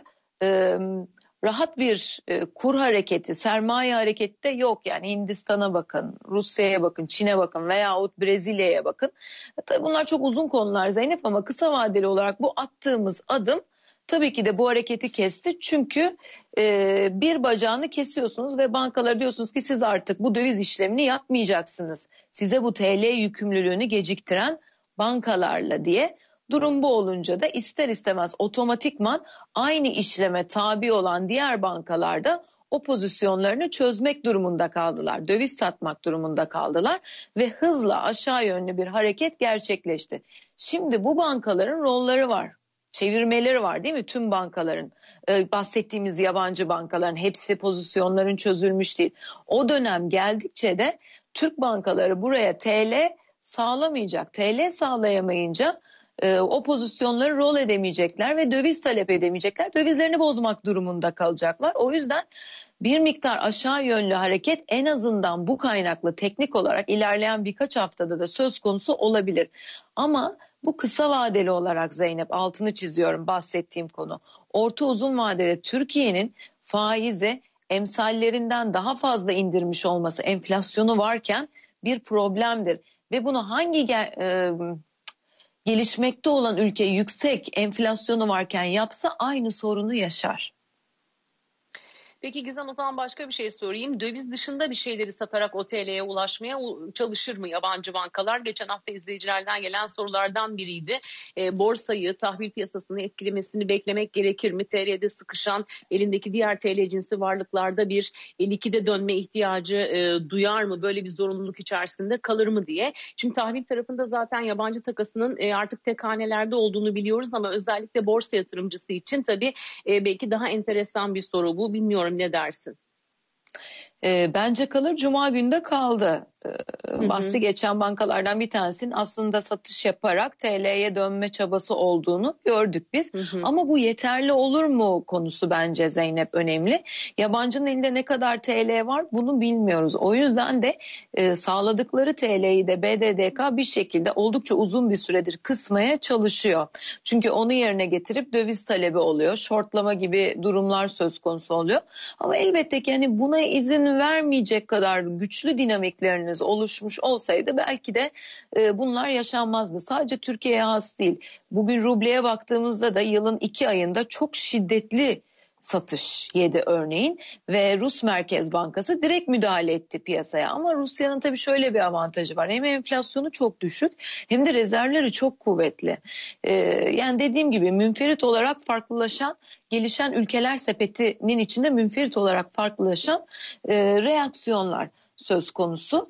H: rahat bir kur hareketi, sermaye hareketi de yok. Yani Hindistan'a bakın, Rusya'ya bakın, Çin'e bakın veyahut Brezilya'ya bakın. Tabii bunlar çok uzun konular Zeynep, ama kısa vadeli olarak bu attığımız adım tabii ki de bu hareketi kesti. Çünkü bir bacağını kesiyorsunuz ve bankalara diyorsunuz ki siz artık bu döviz işlemini yapmayacaksınız. Size bu TL yükümlülüğünü geciktiren bankalarla diye. Durum bu olunca da ister istemez otomatikman aynı işleme tabi olan diğer bankalarda o pozisyonlarını çözmek durumunda kaldılar. Döviz satmak durumunda kaldılar ve hızla aşağı yönlü bir hareket gerçekleşti. Şimdi bu bankaların rolleri var. Çevirmeleri var değil mi? Tüm bankaların, bahsettiğimiz yabancı bankaların hepsi pozisyonların çözülmüş değil. O dönem geldikçe de Türk bankaları buraya TL sağlamayacak. TL sağlayamayınca o pozisyonları rol edemeyecekler ve döviz talep edemeyecekler. Dövizlerini bozmak durumunda kalacaklar. O yüzden bir miktar aşağı yönlü hareket en azından bu kaynaklı teknik olarak ilerleyen birkaç haftada da söz konusu olabilir. Ama bu kısa vadeli olarak Zeynep, altını çiziyorum bahsettiğim konu. Orta uzun vadede Türkiye'nin faizi emsallerinden daha fazla indirmiş olması, enflasyonu varken bir problemdir. Ve bunu hangi gelişmekte olan ülke yüksek enflasyonu varken yapsa aynı sorunu yaşar.
A: Peki Gizem, o zaman başka bir şey sorayım. Döviz dışında bir şeyleri satarak o TL'ye ulaşmaya çalışır mı yabancı bankalar? Geçen hafta izleyicilerden gelen sorulardan biriydi. Borsayı, tahvil piyasasını etkilemesini beklemek gerekir mi? TL'de sıkışan, elindeki diğer TL cinsi varlıklarda bir likide dönme ihtiyacı duyar mı? Böyle bir zorunluluk içerisinde kalır mı diye. Şimdi tahvil tarafında zaten yabancı takasının artık tek hanelerde olduğunu biliyoruz ama özellikle borsa yatırımcısı için tabii belki daha enteresan bir soru bu. Bilmiyorum, ne dersin?
H: Bence kalır. Cuma günde kaldı. Bahsi geçen bankalardan bir tanesinin aslında satış yaparak TL'ye dönme çabası olduğunu gördük biz. Ama bu yeterli olur mu konusu bence Zeynep önemli. Yabancının elinde ne kadar TL var bunu bilmiyoruz. O yüzden de sağladıkları TL'yi de BDDK bir şekilde oldukça uzun bir süredir kısmaya çalışıyor. Çünkü onu yerine getirip döviz talebi oluyor. Shortlama gibi durumlar söz konusu oluyor. Ama elbette ki yani buna izin vermeyecek kadar güçlü dinamikleriniz oluşmuş olsaydı belki de bunlar yaşanmazdı. Sadece Türkiye'ye has değil. Bugün rubleye baktığımızda da yılın 2 ayında çok şiddetli satış yedi örneğin ve Rus Merkez Bankası direkt müdahale etti piyasaya. Ama Rusya'nın tabii şöyle bir avantajı var. Hem enflasyonu çok düşük hem de rezervleri çok kuvvetli. Yani dediğim gibi münferit olarak farklılaşan, gelişen ülkeler sepetinin içinde münferit olarak farklılaşan reaksiyonlar söz konusu.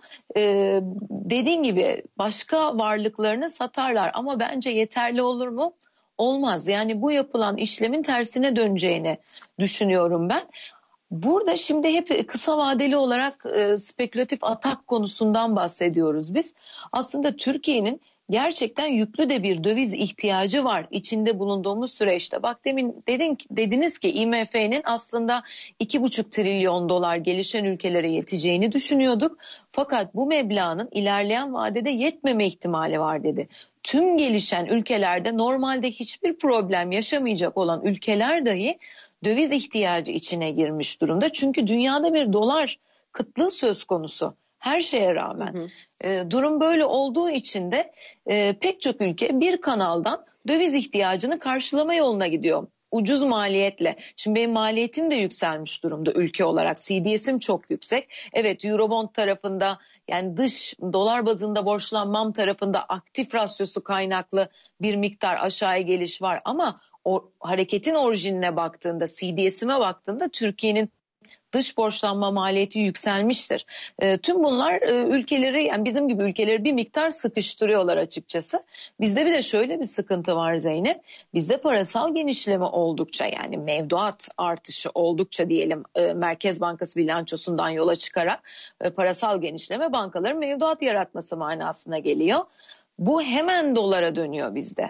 H: Dediğim gibi başka varlıklarını satarlar ama bence yeterli olur mu? Olmaz. Yani bu yapılan işlemin tersine döneceğini düşünüyorum ben. Burada şimdi hep kısa vadeli olarak spekülatif atak konusundan bahsediyoruz biz. Aslında Türkiye'nin gerçekten yüklü de bir döviz ihtiyacı var içinde bulunduğumuz süreçte. Bak demin dediniz ki IMF'nin aslında 2,5 trilyon dolar gelişen ülkelere yeteceğini düşünüyorduk. Fakat bu meblağın ilerleyen vadede yetmeme ihtimali var dedi. Tüm gelişen ülkelerde normalde hiçbir problem yaşamayacak olan ülkeler dahi döviz ihtiyacı içine girmiş durumda. Çünkü dünyada bir dolar kıtlığı söz konusu. Her şeye rağmen. Durum böyle olduğu için de pek çok ülke bir kanaldan döviz ihtiyacını karşılama yoluna gidiyor. Ucuz maliyetle. Şimdi benim maliyetim de yükselmiş durumda ülke olarak. CDS'im çok yüksek. Evet, Eurobond tarafında yani dış dolar bazında borçlanmam tarafında aktif rasyosu kaynaklı bir miktar aşağıya geliş var. Ama o hareketin orijinine baktığında, CDS'ime baktığında Türkiye'nin dış borçlanma maliyeti yükselmiştir. Tüm bunlar ülkeleri, yani bizim gibi ülkeleri bir miktar sıkıştırıyorlar açıkçası. Bizde bir de şöyle bir sıkıntı var Zeynep. Bizde parasal genişleme oldukça, yani mevduat artışı oldukça diyelim, Merkez Bankası bilançosundan yola çıkarak parasal genişleme bankaların mevduat yaratması manasına geliyor. Bu hemen dolara dönüyor bizde.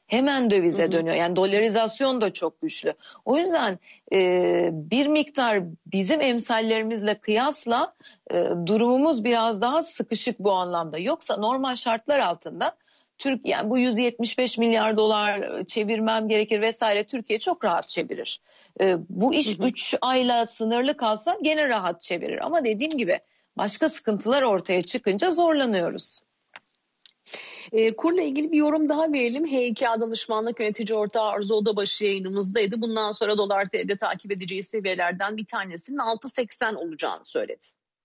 H: hemen dövize dönüyor. Yani dolarizasyon da çok güçlü. O yüzden bir miktar bizim emsallerimizle kıyasla durumumuz biraz daha sıkışık bu anlamda. Yoksa normal şartlar altında yani bu 175 milyar dolar çevirmem gerekir vesaire, Türkiye çok rahat çevirir. Bu iş 3 ayla sınırlı kalsa gene rahat çevirir. Ama dediğim gibi başka sıkıntılar ortaya çıkınca zorlanıyoruz.
A: Kurla ilgili bir yorum daha verelim. H2A Danışmanlık Yönetici Ortağı Arzu Odabaşı yayınımızdaydı. Bundan sonra dolar TL'de takip edeceği seviyelerden bir tanesinin 6.80 olacağını söyledi.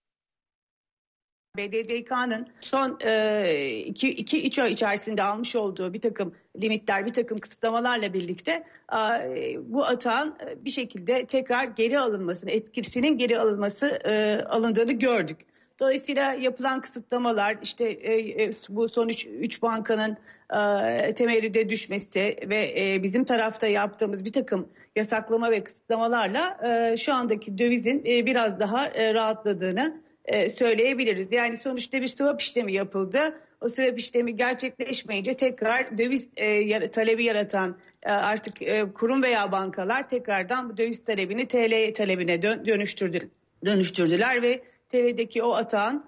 I: BDDK'nın son 2-3 ay içerisinde almış olduğu bir takım limitler, bir takım kısıtlamalarla birlikte bu atağın bir şekilde tekrar geri alınmasını, etkisinin geri alındığını gördük. Dolayısıyla yapılan kısıtlamalar, işte bu son 3 bankanın temerrüde düşmesi ve bizim tarafta yaptığımız bir takım yasaklama ve kısıtlamalarla şu andaki dövizin biraz daha rahatladığını söyleyebiliriz. Yani sonuçta bir swap işlemi yapıldı. O swap işlemi gerçekleşmeyince tekrar döviz talebi yaratan artık kurum veya bankalar tekrardan bu döviz talebini TL talebine dönüştürdüler ve TL'deki o atağın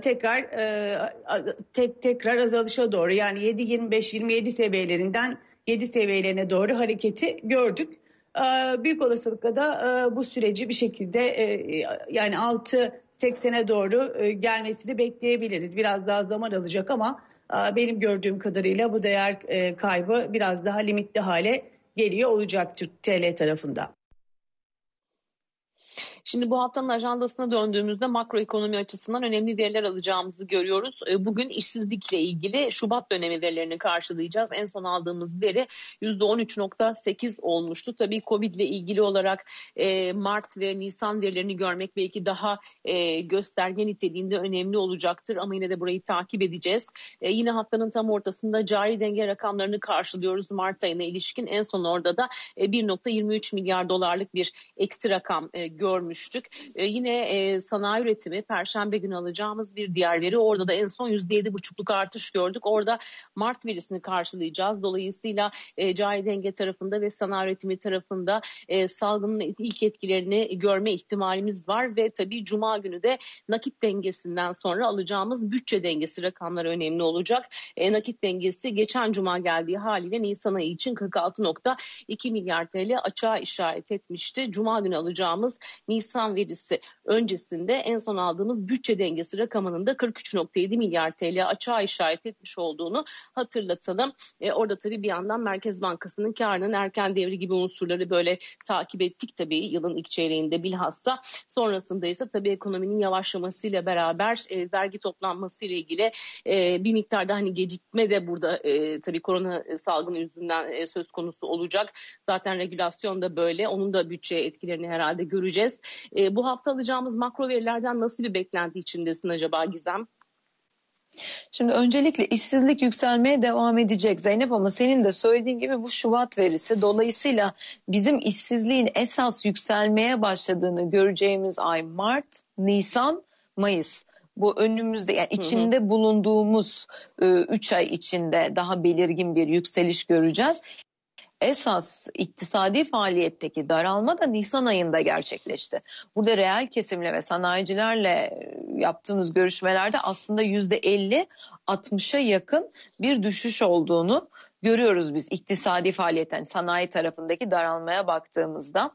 I: tekrar azalışa doğru, yani 7.25-27 seviyelerinden 7 seviyelerine doğru hareketi gördük. Büyük olasılıkla da bu süreci bir şekilde yani 6.80'e doğru gelmesini bekleyebiliriz. Biraz daha zaman alacak ama benim gördüğüm kadarıyla bu değer kaybı biraz daha limitli hale geliyor olacak Türk TL tarafında.
A: Şimdi bu haftanın ajandasına döndüğümüzde makroekonomi açısından önemli veriler alacağımızı görüyoruz. Bugün işsizlikle ilgili Şubat dönemi verilerini karşılayacağız. En son aldığımız veri %13.8 olmuştu. Tabii Covid ile ilgili olarak Mart ve Nisan verilerini görmek belki daha gösterge niteliğinde önemli olacaktır. Ama yine de burayı takip edeceğiz. Yine haftanın tam ortasında cari denge rakamlarını karşılıyoruz. Mart ayına ilişkin en son orada da 1.23 milyar dolarlık bir eksi rakam görmüştük. Yine sanayi üretimi Perşembe günü alacağımız bir diğer veri. Orada da en son %7,5'luk artış gördük. Orada Mart verisini karşılayacağız. Dolayısıyla cari denge tarafında ve sanayi üretimi tarafında salgının ilk etkilerini görme ihtimalimiz var. Ve tabii Cuma günü de nakit dengesinden sonra alacağımız bütçe dengesi rakamları önemli olacak. Nakit dengesi geçen Cuma geldiği haliyle Nisan ayı için 46.2 milyar TL açığa işaret etmişti. Cuma günü alacağımız Nisan verisi öncesinde en son aldığımız bütçe dengesi rakamının da 43.7 milyar TL açığa işaret etmiş olduğunu hatırlatalım. Orada tabii bir yandan Merkez Bankası'nın karının erken devri gibi unsurları böyle takip ettik tabii yılın ilk çeyreğinde bilhassa. Sonrasında ise tabii ekonominin yavaşlamasıyla beraber vergi toplanmasıyla ilgili bir miktarda hani gecikme de burada tabii korona salgını yüzünden söz konusu olacak. Zaten regülasyon da böyle. Onun da bütçeye etkilerini herhalde göreceğiz. Bu hafta alacağımız makro verilerden nasıl bir beklenti içindesin acaba Gizem?
H: Şimdi öncelikle işsizlik yükselmeye devam edecek Zeynep, ama senin de söylediğin gibi bu Şubat verisi, dolayısıyla bizim işsizliğin esas yükselmeye başladığını göreceğimiz ay Mart, Nisan, Mayıs. Bu önümüzde, yani içinde bulunduğumuz 3 ay içinde daha belirgin bir yükseliş göreceğiz. Esas iktisadi faaliyetteki daralma da Nisan ayında gerçekleşti. Burada reel kesimle ve sanayicilerle yaptığımız görüşmelerde aslında %50-60'a yakın bir düşüş olduğunu görüyoruz biz iktisadi faaliyetten, sanayi tarafındaki daralmaya baktığımızda.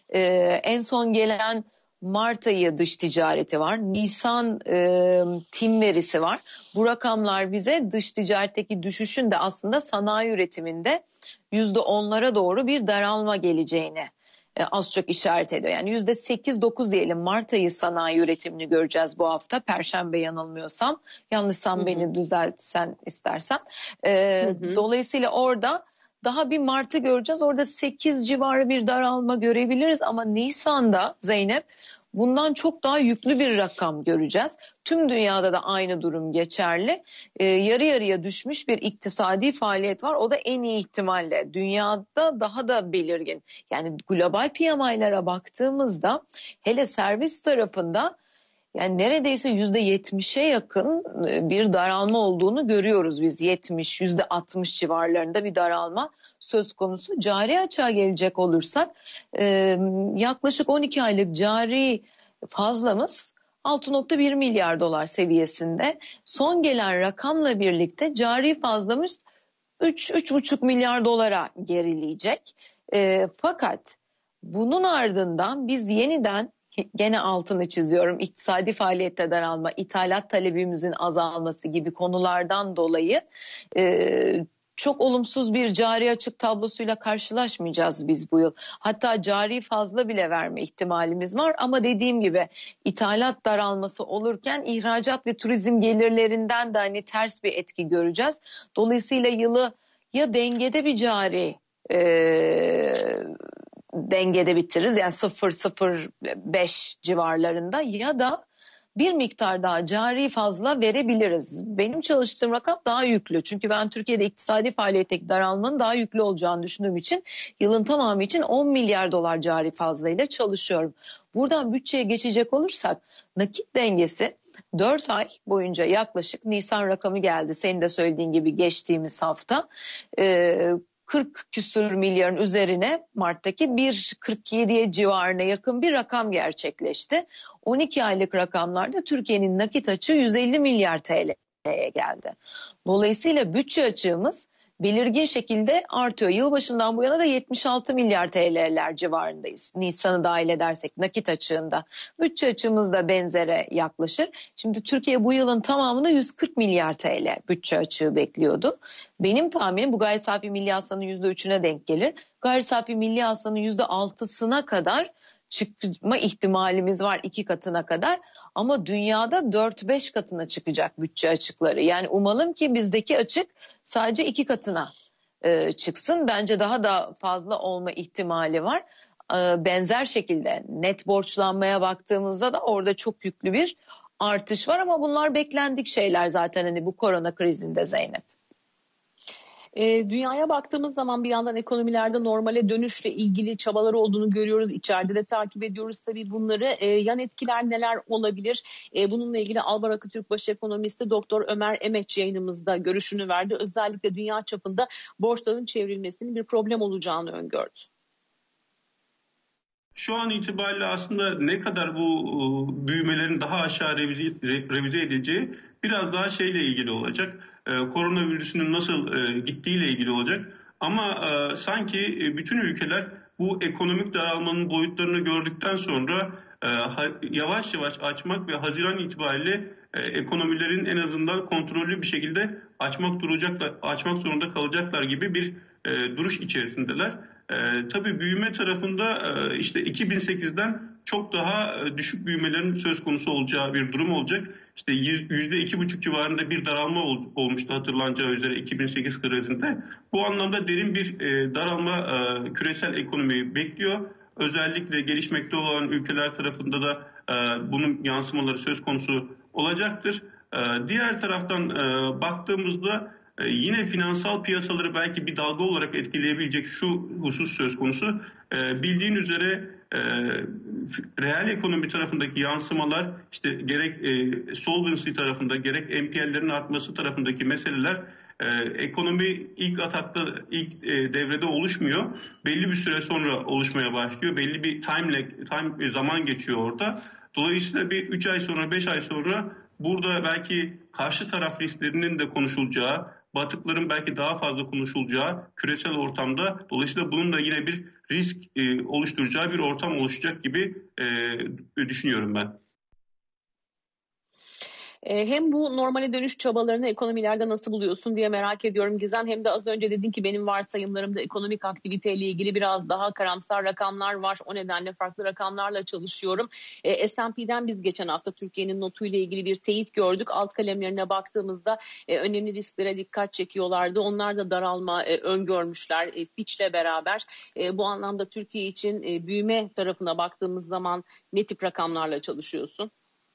H: En son gelen Mart ayı dış ticareti var. Nisan TİM verisi var. Bu rakamlar bize dış ticaretteki düşüşün de aslında sanayi üretiminde %10'lara doğru bir daralma geleceğini az çok işaret ediyor. Yani %8-9 diyelim Mart ayı sanayi üretimini göreceğiz bu hafta. Perşembe yanılmıyorsam. Yanlışsam beni düzeltsen istersen. Dolayısıyla orada daha bir Mart'ı göreceğiz. Orada 8 civarı bir daralma görebiliriz ama Nisan'da Zeynep bundan çok daha yüklü bir rakam göreceğiz. Tüm dünyada da aynı durum geçerli. Yarı yarıya düşmüş bir iktisadi faaliyet var. O da en iyi ihtimalle dünyada daha da belirgin. Yani global PMI'lara baktığımızda hele servis tarafında Yani neredeyse %70'e yakın bir daralma olduğunu görüyoruz biz. %60 civarlarında bir daralma söz konusu. Cari açığa gelecek olursak yaklaşık 12 aylık cari fazlamız 6.1 milyar dolar seviyesinde. Son gelen rakamla birlikte cari fazlamız 3,5 milyar dolara gerileyecek. Fakat bunun ardından biz yeniden, gene altını çiziyorum, iktisadi faaliyette daralma, ithalat talebimizin azalması gibi konulardan dolayı çok olumsuz bir cari açık tablosuyla karşılaşmayacağız biz bu yıl. Hatta cari fazla bile verme ihtimalimiz var ama dediğim gibi ithalat daralması olurken ihracat ve turizm gelirlerinden de hani ters bir etki göreceğiz. Dolayısıyla yılı ya dengede bir cari dengede bitiririz, yani 0,05 civarlarında, ya da bir miktar daha cari fazla verebiliriz. Benim çalıştığım rakam daha yüklü. Çünkü ben Türkiye'de iktisadi faaliyetteki daralmanın daha yüklü olacağını düşündüğüm için yılın tamamı için 10 milyar dolar cari fazlayla çalışıyorum. Buradan bütçeye geçecek olursak nakit dengesi 4 ay boyunca yaklaşık, Nisan rakamı geldi senin de söylediğin gibi geçtiğimiz hafta, 40 küsur milyarın üzerine Mart'taki 1,47'ye civarına yakın bir rakam gerçekleşti. 12 aylık rakamlarda Türkiye'nin nakit açığı 150 milyar TL'ye geldi. Dolayısıyla bütçe açığımız belirgin şekilde artıyor. Yılbaşından bu yana da 76 milyar TL'ler civarındayız. Nisan'ı dahil edersek nakit açığında. Bütçe açığımız da benzere yaklaşır. Şimdi Türkiye bu yılın tamamında 140 milyar TL bütçe açığı bekliyordu. Benim tahminim bu gayri safi milli hasılanın %3'üne denk gelir. Gayri safi milli hasılanın %6'sına kadar çıkma ihtimalimiz var, 2 katına kadar. Ama dünyada 4-5 katına çıkacak bütçe açıkları. Yani umalım ki bizdeki açık sadece 2 katına çıksın. Bence daha da fazla olma ihtimali var. Benzer şekilde net borçlanmaya baktığımızda da orada çok yüklü bir artış var. Ama bunlar beklendik şeyler zaten hani bu korona krizinde Zeynep.
A: Dünyaya baktığımız zaman bir yandan ekonomilerde normale dönüşle ilgili çabalar olduğunu görüyoruz. İçeride de takip ediyoruz tabii bunları. Yan etkiler neler olabilir? Bununla ilgili Albar Akıtürk baş ekonomisti Doktor Ömer Emeç yayınımızda görüşünü verdi. Özellikle dünya çapında borçların çevrilmesinin bir problem olacağını öngördü.
J: Şu an itibariyle aslında ne kadar bu büyümelerin daha aşağı revize edileceği biraz daha şeyle ilgili olacak. Koronavirüsünün nasıl gittiğiyle ilgili olacak. Ama sanki bütün ülkeler bu ekonomik daralmanın boyutlarını gördükten sonra yavaş yavaş açmak ve Haziran itibariyle ekonomilerin en azından kontrollü bir şekilde açmak zorunda kalacaklar gibi bir duruş içerisindeler. Tabii büyüme tarafında işte 2008'den çok daha düşük büyümelerin söz konusu olacağı bir durum olacak. İşte %2,5 civarında bir daralma olmuştu hatırlanacağı üzere 2008 krizinde. Bu anlamda derin bir daralma küresel ekonomiyi bekliyor. Özellikle gelişmekte olan ülkeler tarafında da bunun yansımaları söz konusu olacaktır. Diğer taraftan baktığımızda yine finansal piyasaları belki bir dalga olarak etkileyebilecek şu husus söz konusu. Bildiğin üzere reel ekonomi tarafındaki yansımalar, işte gerek solvency tarafında gerek NPL'lerin artması tarafındaki meseleler ekonomi ilk devrede oluşmuyor. Belli bir süre sonra oluşmaya başlıyor. Belli bir zaman geçiyor orada. Dolayısıyla bir 3 ay sonra 5 ay sonra burada belki karşı taraf risklerinin de konuşulacağı, batıkların belki daha fazla konuşulacağı küresel ortamda, dolayısıyla bunun da yine bir risk oluşturacağı bir ortam oluşacak gibi düşünüyorum ben.
A: Hem bu normale dönüş çabalarını ekonomilerde nasıl buluyorsun diye merak ediyorum Gizem. Hem de az önce dedin ki benim varsayımlarımda ekonomik aktiviteyle ilgili biraz daha karamsar rakamlar var. O nedenle farklı rakamlarla çalışıyorum. S&P'den biz geçen hafta Türkiye'nin notuyla ilgili bir teyit gördük. Alt kalemlerine baktığımızda önemli risklere dikkat çekiyorlardı. Onlar da daralma öngörmüşler Fitch'le beraber. Bu anlamda Türkiye için büyüme tarafına baktığımız zaman ne tip rakamlarla çalışıyorsun?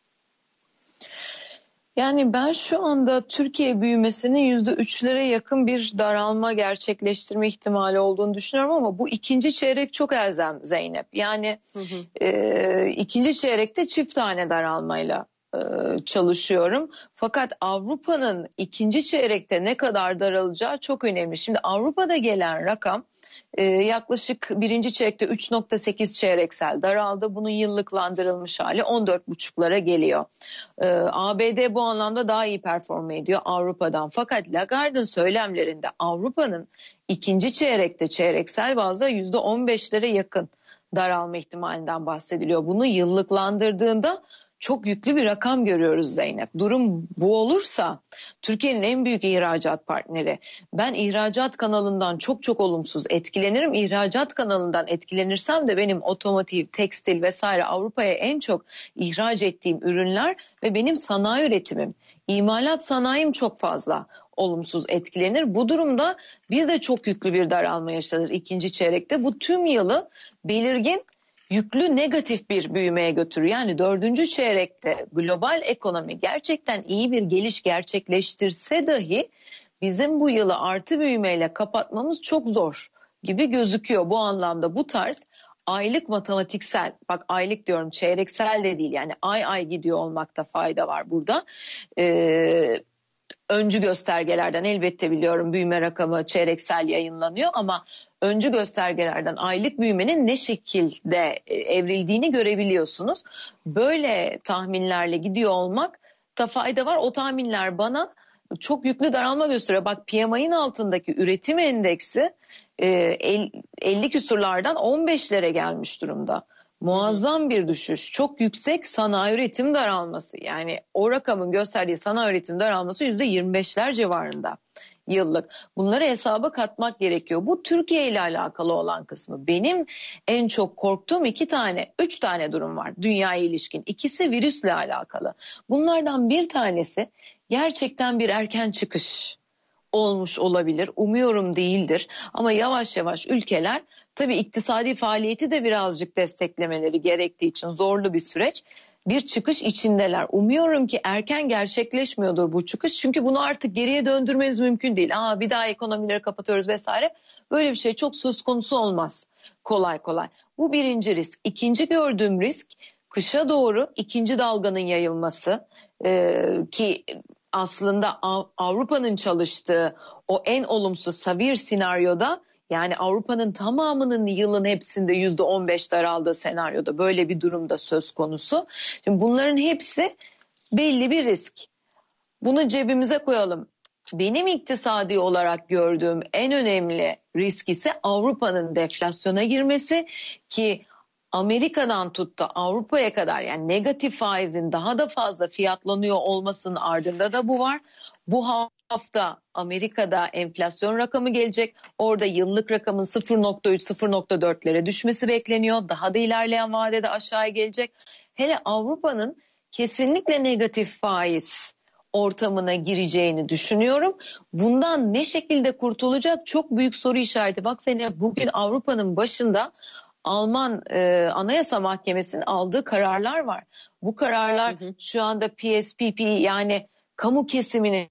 H: Yani ben şu anda Türkiye büyümesinin %3'lere yakın bir daralma gerçekleştirme ihtimali olduğunu düşünüyorum ama bu ikinci çeyrek çok elzem Zeynep. Yani ikinci çeyrekte çift tane daralmayla çalışıyorum. Fakat Avrupa'nın ikinci çeyrekte ne kadar daralacağı çok önemli. Şimdi Avrupa'da gelen rakam yaklaşık birinci çeyrekte 3.8 çeyreksel daraldı. Bunun yıllıklandırılmış hali 14.5'lara geliyor. ABD bu anlamda daha iyi perform ediyor Avrupa'dan. Fakat Lagarde'ın söylemlerinde Avrupa'nın ikinci çeyrekte çeyreksel bazda %15'lere yakın daralma ihtimalinden bahsediliyor. Bunu yıllıklandırdığında çok yüklü bir rakam görüyoruz Zeynep. Durum bu olursa Türkiye'nin en büyük ihracat partneri. Ben ihracat kanalından çok olumsuz etkilenirim. İhracat kanalından etkilenirsem de benim otomotiv, tekstil vesaire Avrupa'ya en çok ihraç ettiğim ürünler ve benim sanayi üretimim, imalat sanayim çok fazla olumsuz etkilenir. Bu durumda biz de çok yüklü bir daralma yaşanır ikinci çeyrekte. Bu tüm yılı belirgin yüklü negatif bir büyümeye götürür. Yani dördüncü çeyrekte global ekonomi gerçekten iyi bir geliş gerçekleştirse dahi bizim bu yılı artı büyümeyle kapatmamız çok zor gibi gözüküyor. Bu anlamda bu tarz aylık matematiksel, bak aylık diyorum çeyreksel de değil, yani ay gidiyor olmakta fayda var burada. Öncü göstergelerden elbette biliyorum büyüme rakamı çeyreksel yayınlanıyor ama öncü göstergelerden aylık büyümenin ne şekilde evrildiğini görebiliyorsunuz. Böyle tahminlerle gidiyor olmakta fayda var. O tahminler bana çok yüklü daralma gösteriyor. Bak PMI'nin altındaki üretim endeksi 50 küsurlardan 15'lere gelmiş durumda. Muazzam bir düşüş. Çok yüksek sanayi üretim daralması. Yani o rakamın gösterdiği sanayi üretim daralması %25'ler civarında yıllık. Bunları hesaba katmak gerekiyor. Bu Türkiye ile alakalı olan kısmı. Benim en çok korktuğum 3 tane durum var dünyaya ilişkin. İkisi virüsle alakalı. Bunlardan bir tanesi gerçekten bir erken çıkış olmuş olabilir. Umuyorum değildir. Ama yavaş yavaş ülkeler tabii iktisadi faaliyeti de birazcık desteklemeleri gerektiği için zorlu bir süreç. Bir çıkış içindeler. Umuyorum ki erken gerçekleşmiyordur bu çıkış. Çünkü bunu artık geriye döndürmeniz mümkün değil. Bir daha ekonomileri kapatıyoruz vesaire. Böyle bir şey çok söz konusu olmaz kolay kolay. Bu birinci risk. İkinci gördüğüm risk kışa doğru ikinci dalganın yayılması ki aslında Avrupa'nın çalıştığı o en olumsuz severe senaryoda, yani Avrupa'nın tamamının yılın hepsinde %15 daraldığı senaryoda böyle bir durumda söz konusu. Şimdi bunların hepsi belli bir risk. Bunu cebimize koyalım. Benim iktisadi olarak gördüğüm en önemli risk ise Avrupa'nın deflasyona girmesi ki Amerika'dan tut da Avrupa'ya kadar, yani negatif faizin daha da fazla fiyatlanıyor olmasının ardında da bu var. Bu hafta Amerika'da enflasyon rakamı gelecek. Orada yıllık rakamın 0.3-0.4'lere düşmesi bekleniyor. Daha da ilerleyen vadede aşağıya gelecek. Hele Avrupa'nın kesinlikle negatif faiz ortamına gireceğini düşünüyorum. Bundan ne şekilde kurtulacak çok büyük soru işareti. Bak sene bugün Avrupa'nın başında Alman Anayasa Mahkemesi'nin aldığı kararlar var. Bu kararlar şu anda PSPP, yani kamu kesiminin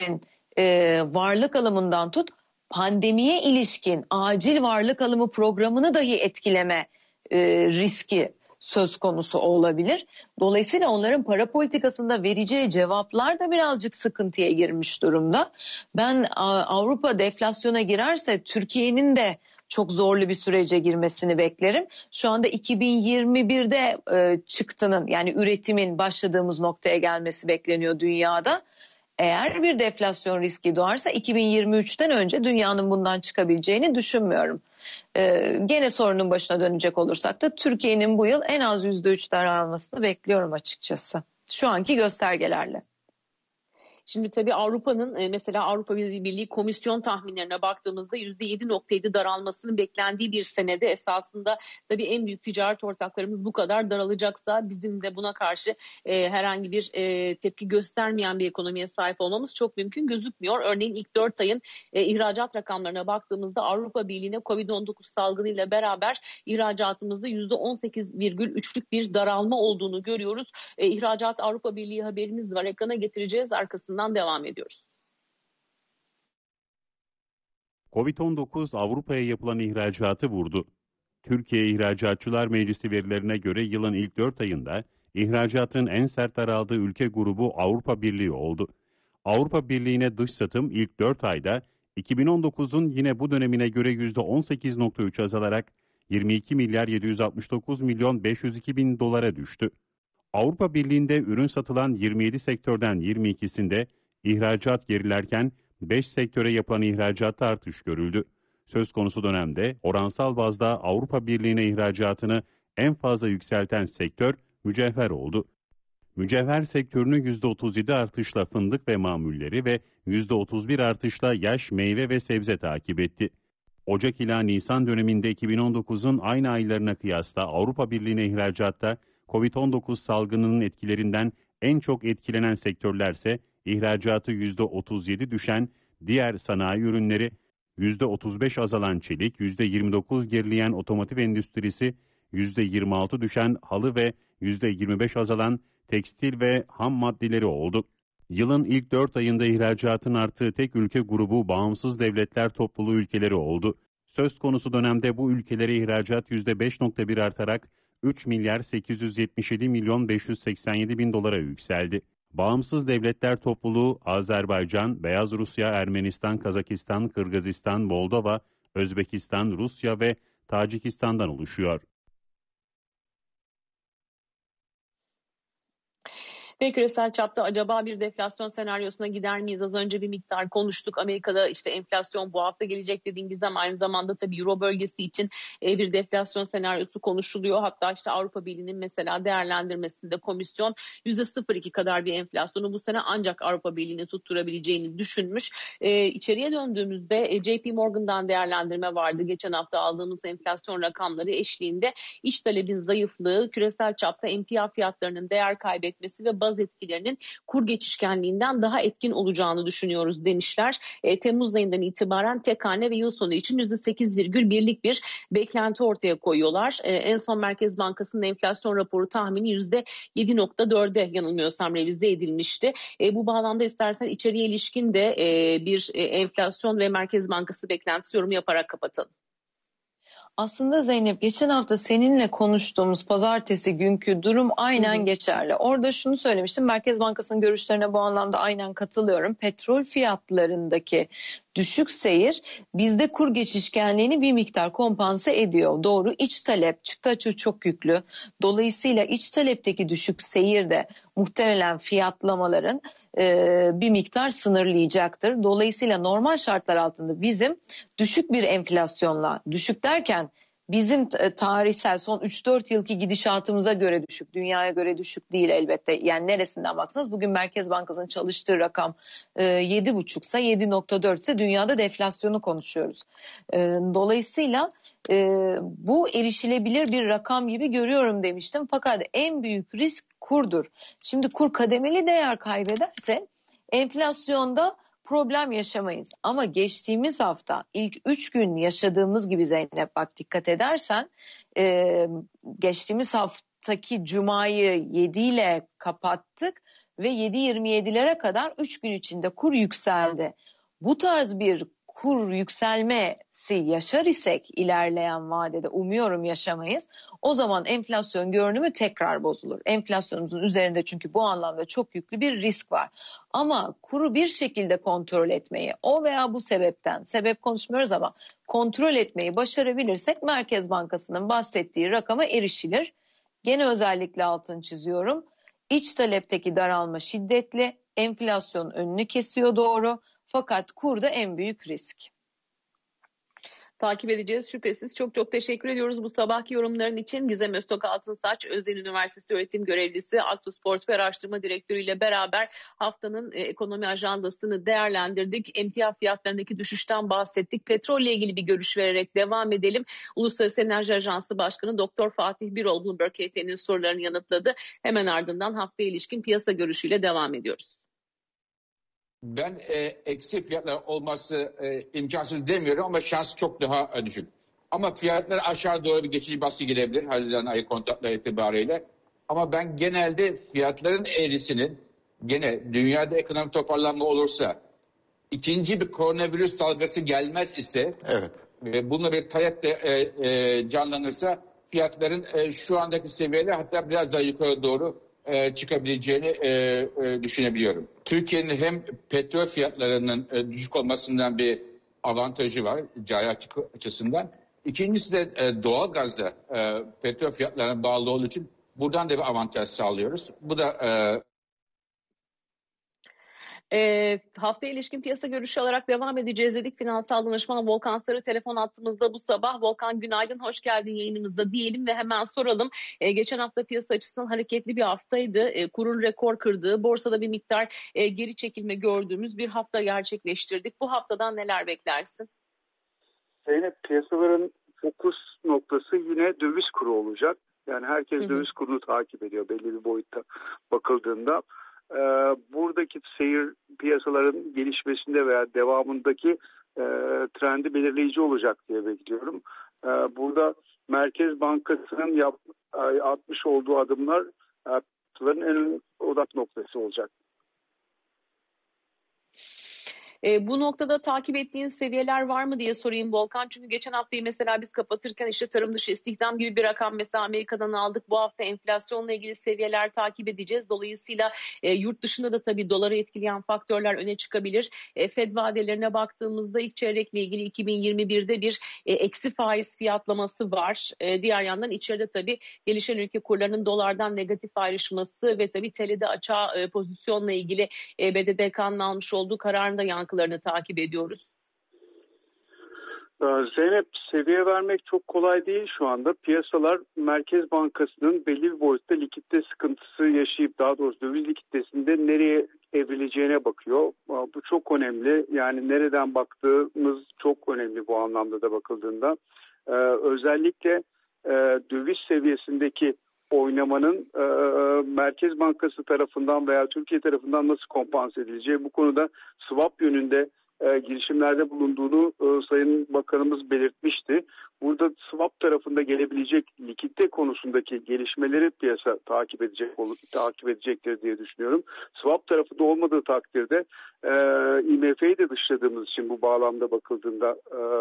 H: varlık alımından tut pandemiye ilişkin acil varlık alımı programını dahi etkileme riski söz konusu olabilir. Dolayısıyla onların para politikasında vereceği cevaplar da birazcık sıkıntıya girmiş durumda. Ben Avrupa deflasyona girerse Türkiye'nin de çok zorlu bir sürece girmesini beklerim. Şu anda 2021'de çıktının, yani üretimin başladığımız noktaya gelmesi bekleniyor dünyada. Eğer bir deflasyon riski doğarsa 2023'ten önce dünyanın bundan çıkabileceğini düşünmüyorum. Gene sorunun başına dönecek olursak da Türkiye'nin bu yıl en az %3 daralmasını bekliyorum açıkçası. Şu anki göstergelerle.
A: Şimdi tabii Avrupa'nın mesela Avrupa Birliği komisyon tahminlerine baktığımızda %7.7 daralmasının beklendiği bir senede esasında tabii en büyük ticaret ortaklarımız bu kadar daralacaksa bizim de buna karşı herhangi bir tepki göstermeyen bir ekonomiye sahip olmamız çok mümkün gözükmüyor. Örneğin ilk 4 ayın ihracat rakamlarına baktığımızda Avrupa Birliği'ne Covid-19 salgınıyla beraber ihracatımızda %18,3'lük bir daralma olduğunu görüyoruz. İhracat Avrupa Birliği haberimiz var. Ekrana getireceğiz. Arkasından devam ediyoruz.
G: Covid-19 Avrupa'ya yapılan ihracatı vurdu. Türkiye İhracatçılar Meclisi verilerine göre yılın ilk 4 ayında ihracatın en sert daraldığı ülke grubu Avrupa Birliği oldu. Avrupa Birliği'ne dış satım ilk 4 ayda 2019'un yine bu dönemine göre %18.3 azalarak 22 milyar 769 milyon 502 bin dolara düştü. Avrupa Birliği'nde ürün satılan 27 sektörden 22'sinde ihracat gerilerken 5 sektöre yapılan ihracatta artış görüldü. Söz konusu dönemde oransal bazda Avrupa Birliği'ne ihracatını en fazla yükselten sektör mücevher oldu. Mücevher sektörünü %37 artışla fındık ve mamulleri ve %31 artışla yaş, meyve ve sebze takip etti. Ocak ila Nisan döneminde 2019'un aynı aylarına kıyasla Avrupa Birliği'ne ihracatta Covid-19 salgınının etkilerinden en çok etkilenen sektörlerse ihracatı %37 düşen diğer sanayi ürünleri, %35 azalan çelik, %29 gerileyen otomotiv endüstrisi, %26 düşen halı ve %25 azalan tekstil ve ham maddeleri oldu. Yılın ilk 4 ayında ihracatın arttığı tek ülke grubu bağımsız devletler topluluğu ülkeleri oldu. Söz konusu dönemde bu ülkelere ihracat %5.1 artarak 3 milyar 877 milyon 587 bin dolara yükseldi. Bağımsız devletler topluluğu Azerbaycan, Beyaz Rusya, Ermenistan, Kazakistan, Kırgızistan, Moldova, Özbekistan, Rusya ve Tacikistan'dan oluşuyor.
A: Ve küresel çapta acaba bir deflasyon senaryosuna gider miyiz? Az önce bir miktar konuştuk. Amerika'da işte enflasyon bu hafta gelecek dediğin Gizem, aynı zamanda tabii Euro bölgesi için bir deflasyon senaryosu konuşuluyor. Hatta işte Avrupa Birliği'nin mesela değerlendirmesinde komisyon %0.2 kadar bir enflasyonu bu sene ancak Avrupa Birliği'ni tutturabileceğini düşünmüş. İçeriye döndüğümüzde JP Morgan'dan değerlendirme vardı. Geçen hafta aldığımız enflasyon rakamları eşliğinde iç talebin zayıflığı, küresel çapta emtia fiyatlarının değer kaybetmesi ve baz etkilerinin kur geçişkenliğinden daha etkin olacağını düşünüyoruz demişler. Temmuz ayından itibaren tek hane ve yıl sonu için %8,1'lik bir beklenti ortaya koyuyorlar. En son Merkez Bankası'nın enflasyon raporu tahmini %7.4'e yanılmıyorsam revize edilmişti. Bu bağlamda istersen içeriye ilişkin de bir enflasyon ve Merkez Bankası beklentisi yorumu yaparak kapatalım.
H: Aslında Zeynep, geçen hafta seninle konuştuğumuz pazartesi günkü durum aynen geçerli. Orada şunu söylemiştim, Merkez Bankası'nın görüşlerine bu anlamda aynen katılıyorum. Petrol fiyatlarındaki düşük seyir bizde kur geçişkenliğini bir miktar kompanse ediyor. Doğru, iç talep çıktı açığı çok yüklü. Dolayısıyla iç talepteki düşük seyir de muhtemelen fiyatlamaların bir miktar sınırlayacaktır. Dolayısıyla normal şartlar altında bizim düşük bir enflasyonla, düşük derken bizim tarihsel son 3-4 yılki gidişatımıza göre düşük, dünyaya göre düşük değil elbette. Yani neresinden baksanız bugün Merkez Bankası'nın çalıştığı rakam 7,5 ise 7,4 ise dünyada deflasyonu konuşuyoruz. Dolayısıyla bu erişilebilir bir rakam gibi görüyorum demiştim. Fakat en büyük risk kurdur. Şimdi kur kademeli değer kaybederse enflasyonda problem yaşamayız. Ama geçtiğimiz hafta ilk 3 gün yaşadığımız gibi Zeynep, bak dikkat edersen geçtiğimiz haftaki Cuma'yı 7 ile kapattık ve 7.27'lere kadar 3 gün içinde kur yükseldi. Bu tarz bir kur yükselmesi yaşar isek ilerleyen vadede, umuyorum yaşamayız, o zaman enflasyon görünümü tekrar bozulur. Enflasyonumuzun üzerinde çünkü bu anlamda çok yüklü bir risk var. Ama kuru bir şekilde kontrol etmeyi, o veya bu sebepten, sebep konuşmuyoruz ama kontrol etmeyi başarabilirsek Merkez Bankası'nın bahsettiği rakama erişilir. Gene özellikle altını çiziyorum. İç talepteki daralma şiddetli, enflasyonun önünü kesiyor doğru. Fakat kurda en büyük risk.
A: Takip edeceğiz şüphesiz. Çok çok teşekkür ediyoruz bu sabahki yorumların için. Gizem Öztok Altınsaç, Özel Üniversitesi öğretim görevlisi, Aktus Portföy Araştırma Direktörü ile beraber haftanın ekonomi ajandasını değerlendirdik. Emtia fiyatlarındaki düşüşten bahsettik. Petrolle ilgili bir görüş vererek devam edelim. Uluslararası Enerji Ajansı Başkanı Doktor Fatih Birol Bloomberg HT'nin sorularını yanıtladı. Hemen ardından haftaya ilişkin piyasa görüşüyle devam ediyoruz.
K: Ben eksi fiyatlar olması imkansız demiyorum ama şans çok daha düşük. Ama fiyatlar aşağı doğru bir geçici baskı gelebilir Haziran ayı kontratları itibariyle. Ama ben genelde fiyatların eğrisinin gene dünyada ekonomik toparlanma olursa, ikinci bir koronavirüs dalgası gelmez ise ve bununla bir talep de canlanırsa fiyatların şu andaki seviyeler hatta biraz daha yukarı doğru çıkabileceğini düşünebiliyorum. Türkiye'nin hem petrol fiyatlarının düşük olmasından bir avantajı var cari açısından. İkincisi de doğalgazda petrol fiyatlarına bağlı olduğu için buradan da bir avantaj sağlıyoruz. Bu da
A: haftaya ilişkin piyasa görüşü alarak devam edeceğiz dedik. Finansal danışman Volkan Sarı telefon attığımızda bu sabah. Volkan günaydın, hoş geldin yayınımıza diyelim ve hemen soralım. Geçen hafta piyasa açısından hareketli bir haftaydı. Kurun rekor kırdığı, borsada bir miktar geri çekilme gördüğümüz bir hafta gerçekleştirdik. Bu haftadan neler beklersin?
L: Zeynep, piyasaların fokus noktası yine döviz kuru olacak. Yani herkes döviz kurunu takip ediyor belli bir boyutta bakıldığında. Buradaki seyir piyasaların gelişmesinde veya devamındaki trendi belirleyici olacak diye bekliyorum. Burada Merkez Bankası'nın atmış olduğu adımlar en odak noktası olacak.
A: Bu noktada takip ettiğin seviyeler var mı diye sorayım Volkan. Çünkü geçen haftayı mesela biz kapatırken işte tarım dışı istihdam gibi bir rakam mesela Amerika'dan aldık. Bu hafta enflasyonla ilgili seviyeler takip edeceğiz. Dolayısıyla yurt dışında da tabii doları etkileyen faktörler öne çıkabilir. Fed vadelerine baktığımızda ilk çeyrekle ilgili 2021'de bir eksi faiz fiyatlaması var. Diğer yandan içeride tabii gelişen ülke kurlarının dolardan negatif ayrışması ve tabii TL'de açığa pozisyonla ilgili BDDK'nın almış olduğu kararında yankılarını takip ediyoruz.
L: Zeynep, seviye vermek çok kolay değil şu anda. Piyasalar Merkez Bankası'nın belli bir boyutta likidite sıkıntısı yaşayıp daha doğrusu döviz likiditesinde nereye evrileceğine bakıyor. Bu çok önemli. Yani nereden baktığımız çok önemli bu anlamda da bakıldığında. Özellikle döviz seviyesindeki oynamanın Merkez Bankası tarafından veya Türkiye tarafından nasıl kompanse edileceği, bu konuda swap yönünde girişimlerde bulunduğunu Sayın Bakanımız belirtmişti. Burada swap tarafında gelebilecek likidite konusundaki gelişmeleri piyasa takip edecektir diye düşünüyorum. Swap tarafında olmadığı takdirde IMF'yi de dışladığımız için bu bağlamda bakıldığında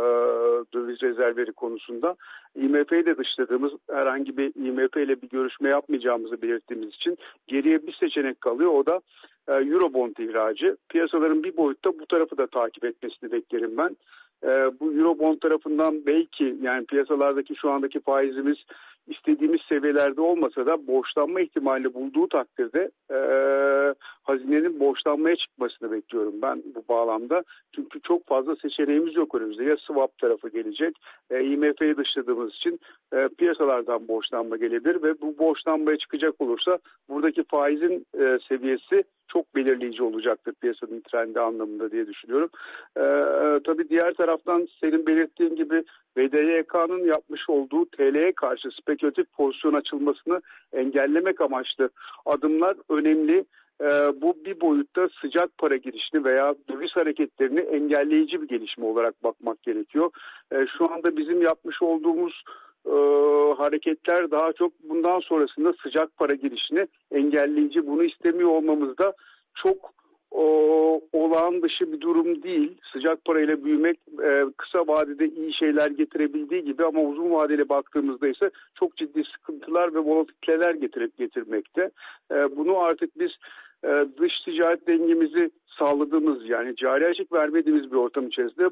L: döviz rezervleri konusunda IMF'yi de dışladığımız, herhangi bir IMF ile bir görüşme yapmayacağımızı belirttiğimiz için geriye bir seçenek kalıyor. O da Eurobond ihracı. Piyasaların bir boyutta bu tarafı da takip etmesini beklerim ben. Bu Eurobond tarafından belki yani piyasalardaki şu andaki faizimiz istediğimiz seviyelerde olmasa da borçlanma ihtimali bulduğu takdirde hazinenin borçlanmaya çıkmasını bekliyorum ben bu bağlamda. Çünkü çok fazla seçeneğimiz yok önümüzde. Ya swap tarafı gelecek, IMF'yi dışladığımız için piyasalardan borçlanma gelebilir ve bu borçlanmaya çıkacak olursa buradaki faizin seviyesi çok belirleyici olacaktır piyasanın trendi anlamında diye düşünüyorum. Tabii diğer taraftan senin belirttiğin gibi BDDK'nın yapmış olduğu TL'ye karşı spekülatif pozisyon açılmasını engellemek amaçlı adımlar önemli. Bu bir boyutta sıcak para girişini veya döviz hareketlerini engelleyici bir gelişme olarak bakmak gerekiyor. Şu anda bizim yapmış olduğumuz hareketler daha çok bundan sonrasında sıcak para girişini engelleyici. Bunu istemiyor olmamız da çok olağan dışı bir durum değil. Sıcak parayla büyümek kısa vadede iyi şeyler getirebildiği gibi ama uzun vadeli baktığımızda ise çok ciddi sıkıntılar ve volatiliteler getirmekte. Bunu artık biz dış ticaret dengemizi sağladığımız, yani cari açık vermediğimiz bir ortam içerisinde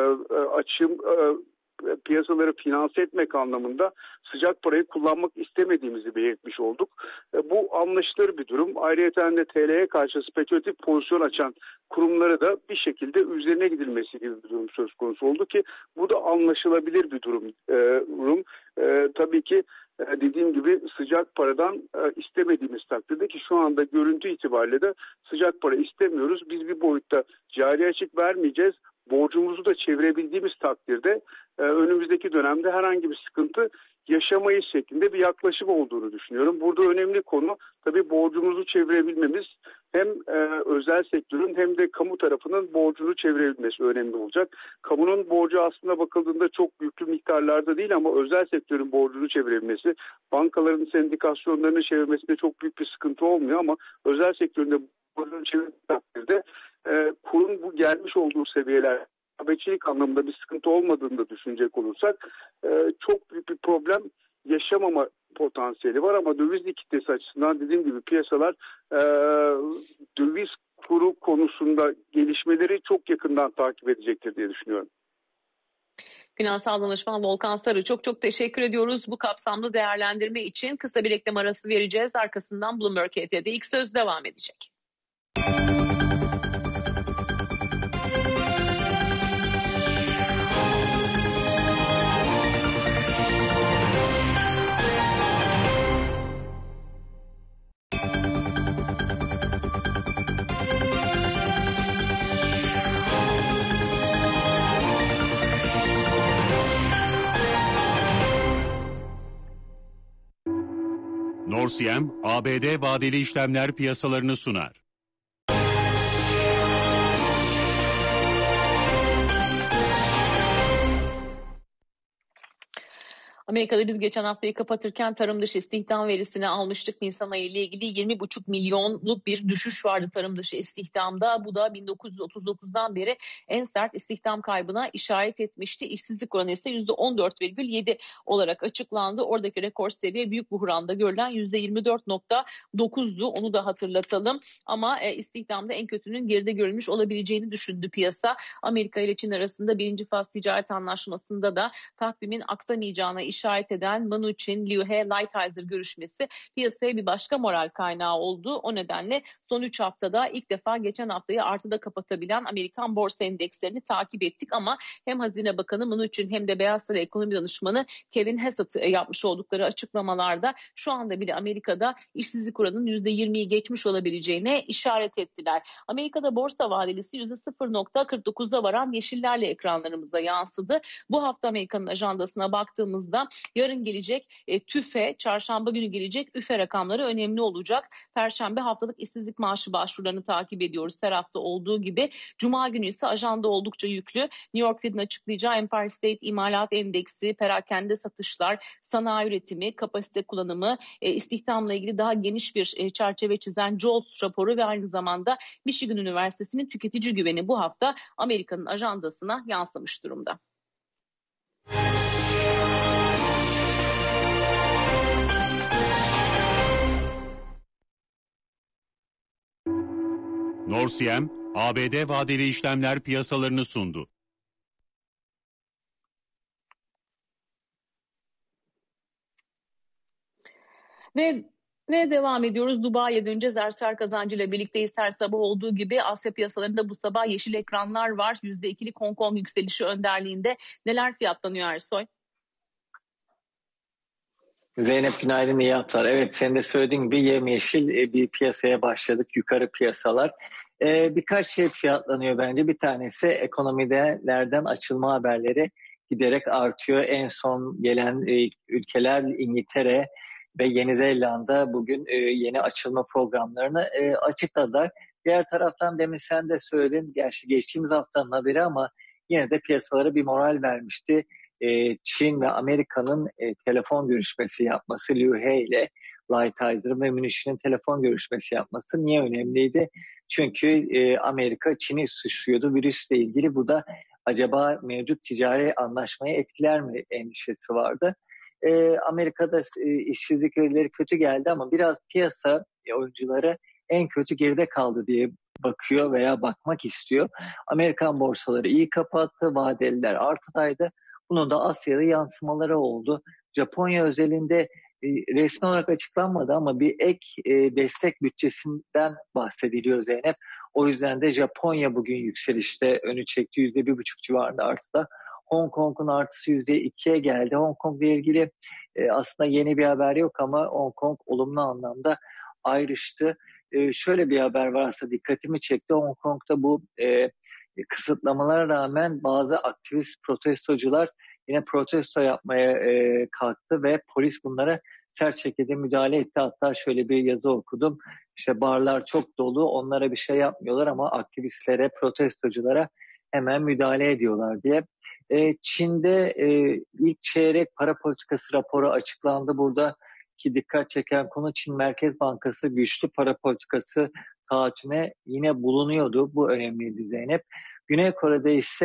L: piyasaları finanse etmek anlamında sıcak parayı kullanmak istemediğimizi belirtmiş olduk. Bu anlaşılır bir durum. Ayrıca de TL'ye karşı spekülatif pozisyon açan kurumları da bir şekilde üzerine gidilmesi gibi bir durum söz konusu oldu ki bu da anlaşılabilir bir durum. Tabii ki dediğim gibi sıcak paradan istemediğimiz takdirde, ki şu anda görüntü itibariyle de sıcak para istemiyoruz. Biz bir boyutta cari açık vermeyeceğiz. Borcumuzu da çevirebildiğimiz takdirde önümüzdeki dönemde herhangi bir sıkıntı yaşamayız şeklinde bir yaklaşım olduğunu düşünüyorum. Burada önemli konu tabii borcumuzu çevirebilmemiz. Hem özel sektörün hem de kamu tarafının borcunu çevirebilmesi önemli olacak. Kamunun borcu aslında bakıldığında çok yüklü miktarlarda değil ama özel sektörün borcunu çevirebilmesi, bankaların sendikasyonlarını çevirmesinde çok büyük bir sıkıntı olmuyor ama özel sektöründe borcunu çevirdiği takdirde kurun bu gelmiş olduğu seviyeler rekabetçilik anlamında bir sıkıntı olmadığını da düşünecek olursak çok büyük bir problem yaşamama potansiyeli var ama döviz likiditesi açısından dediğim gibi piyasalar döviz kuru konusunda gelişmeleri çok yakından takip edecektir diye düşünüyorum.
A: Finansal danışman Volkan Sarı, çok teşekkür ediyoruz bu kapsamlı değerlendirme için. Kısa bir reklam arası vereceğiz. Arkasından Bloomberg HT'de ilk söz devam edecek.
G: Norsiyem, ABD vadeli işlemler piyasalarını sunar.
A: Amerika'da biz geçen haftayı kapatırken tarım dışı istihdam verisini almıştık. Nisan ayı ile ilgili 20,5 milyonluk bir düşüş vardı tarım dışı istihdamda. Bu da 1939'dan beri en sert istihdam kaybına işaret etmişti. İşsizlik oranı ise %14,7 olarak açıklandı. Oradaki rekor seviye büyük buhranda görülen %24,9'du. Onu da hatırlatalım. Ama istihdamda en kötünün geride görülmüş olabileceğini düşündü piyasa. Amerika ile Çin arasında birinci faz ticaret anlaşmasında da takvimin aksamayacağına işaret eden Mnuchin-Liu He Lighthizer görüşmesi piyasaya bir başka moral kaynağı oldu. O nedenle son 3 haftada ilk defa geçen haftayı artıda kapatabilen Amerikan borsa endekslerini takip ettik ama hem Hazine Bakanı Mnuchin hem de Beyaz Saray Ekonomi Danışmanı Kevin Hassett yapmış oldukları açıklamalarda şu anda bile Amerika'da işsizlik oranının %20'yi geçmiş olabileceğine işaret ettiler. Amerika'da borsa vadelisi %0,49'a varan yeşillerle ekranlarımıza yansıdı. Bu hafta Amerika'nın ajandasına baktığımızda yarın gelecek TÜFE, çarşamba günü gelecek üfe rakamları önemli olacak. Perşembe haftalık işsizlik maaşı başvurularını takip ediyoruz her hafta olduğu gibi. Cuma günü ise ajanda oldukça yüklü. New York Fed'in açıklayacağı Empire State İmalat Endeksi, perakende satışlar, sanayi üretimi, kapasite kullanımı, istihdamla ilgili daha geniş bir çerçeve çizen JOLTS raporu ve aynı zamanda Michigan Üniversitesi'nin tüketici güveni bu hafta Amerika'nın ajandasına yansımış durumda.
G: Norsiyem, ABD vadeli işlemler piyasalarını sundu.
A: Ve devam ediyoruz. Dubai'ye döneceğiz. Erser Kazancı ile birlikteyiz her sabah olduğu gibi. Asya piyasalarında bu sabah yeşil ekranlar var. %2'lik Hong Kong yükselişi önderliğinde. Neler fiyatlanıyor Ersoy?
M: Zeynep günaydın, iyi haftalar. Evet, senin de söylediğin gibi yemyeşil bir piyasaya başladık. Yukarı piyasalar. Birkaç şey fiyatlanıyor bence. Bir tanesi ekonomilerden açılma haberleri giderek artıyor. En son gelen ülkeler İngiltere ve Yeni Zelanda bugün yeni açılma programlarını açıkladılar. Diğer taraftan demin sen de söyledin. Gerçi geçtiğimiz haftanın haberi ama yine de piyasalara bir moral vermişti. Çin ve Amerika'nın telefon görüşmesi yapması, Liu He ile Lighthizer ve Mnuchin'in telefon görüşmesi yapması niye önemliydi? Çünkü Amerika Çin'i suçluyordu virüsle ilgili. Bu da acaba mevcut ticari anlaşmayı etkiler mi endişesi vardı. Amerika'da işsizlik verileri kötü geldi ama biraz piyasa oyuncuları en kötü geride kaldı diye bakıyor veya bakmak istiyor. Amerikan borsaları iyi kapattı, vadeliler artıdaydı. Bunun da Asya'da yansımaları oldu. Japonya özelinde resmi olarak açıklanmadı ama bir ek destek bütçesinden bahsediliyor Zeynep. O yüzden de Japonya bugün yükselişte önü çekti. %1,5 civarında artıda. Hong Kong'un artısı %2'ye geldi. Hong Kong'la ilgili aslında yeni bir haber yok ama Hong Kong olumlu anlamda ayrıştı. Şöyle bir haber varsa dikkatimi çekti. Hong Kong'da bu kısıtlamalara rağmen bazı aktivist protestocular yine protesto yapmaya kalktı ve polis bunlara sert şekilde müdahale etti. Hatta şöyle bir yazı okudum. İşte barlar çok dolu, onlara bir şey yapmıyorlar ama aktivistlere, protestoculara hemen müdahale ediyorlar diye. Çin'de ilk çeyrek para politikası raporu açıklandı. Buradaki dikkat çeken konu Çin Merkez Bankası güçlü para politikası taahhütüne yine bulunuyordu. Bu önemliydi Zeynep. Güney Kore'de ise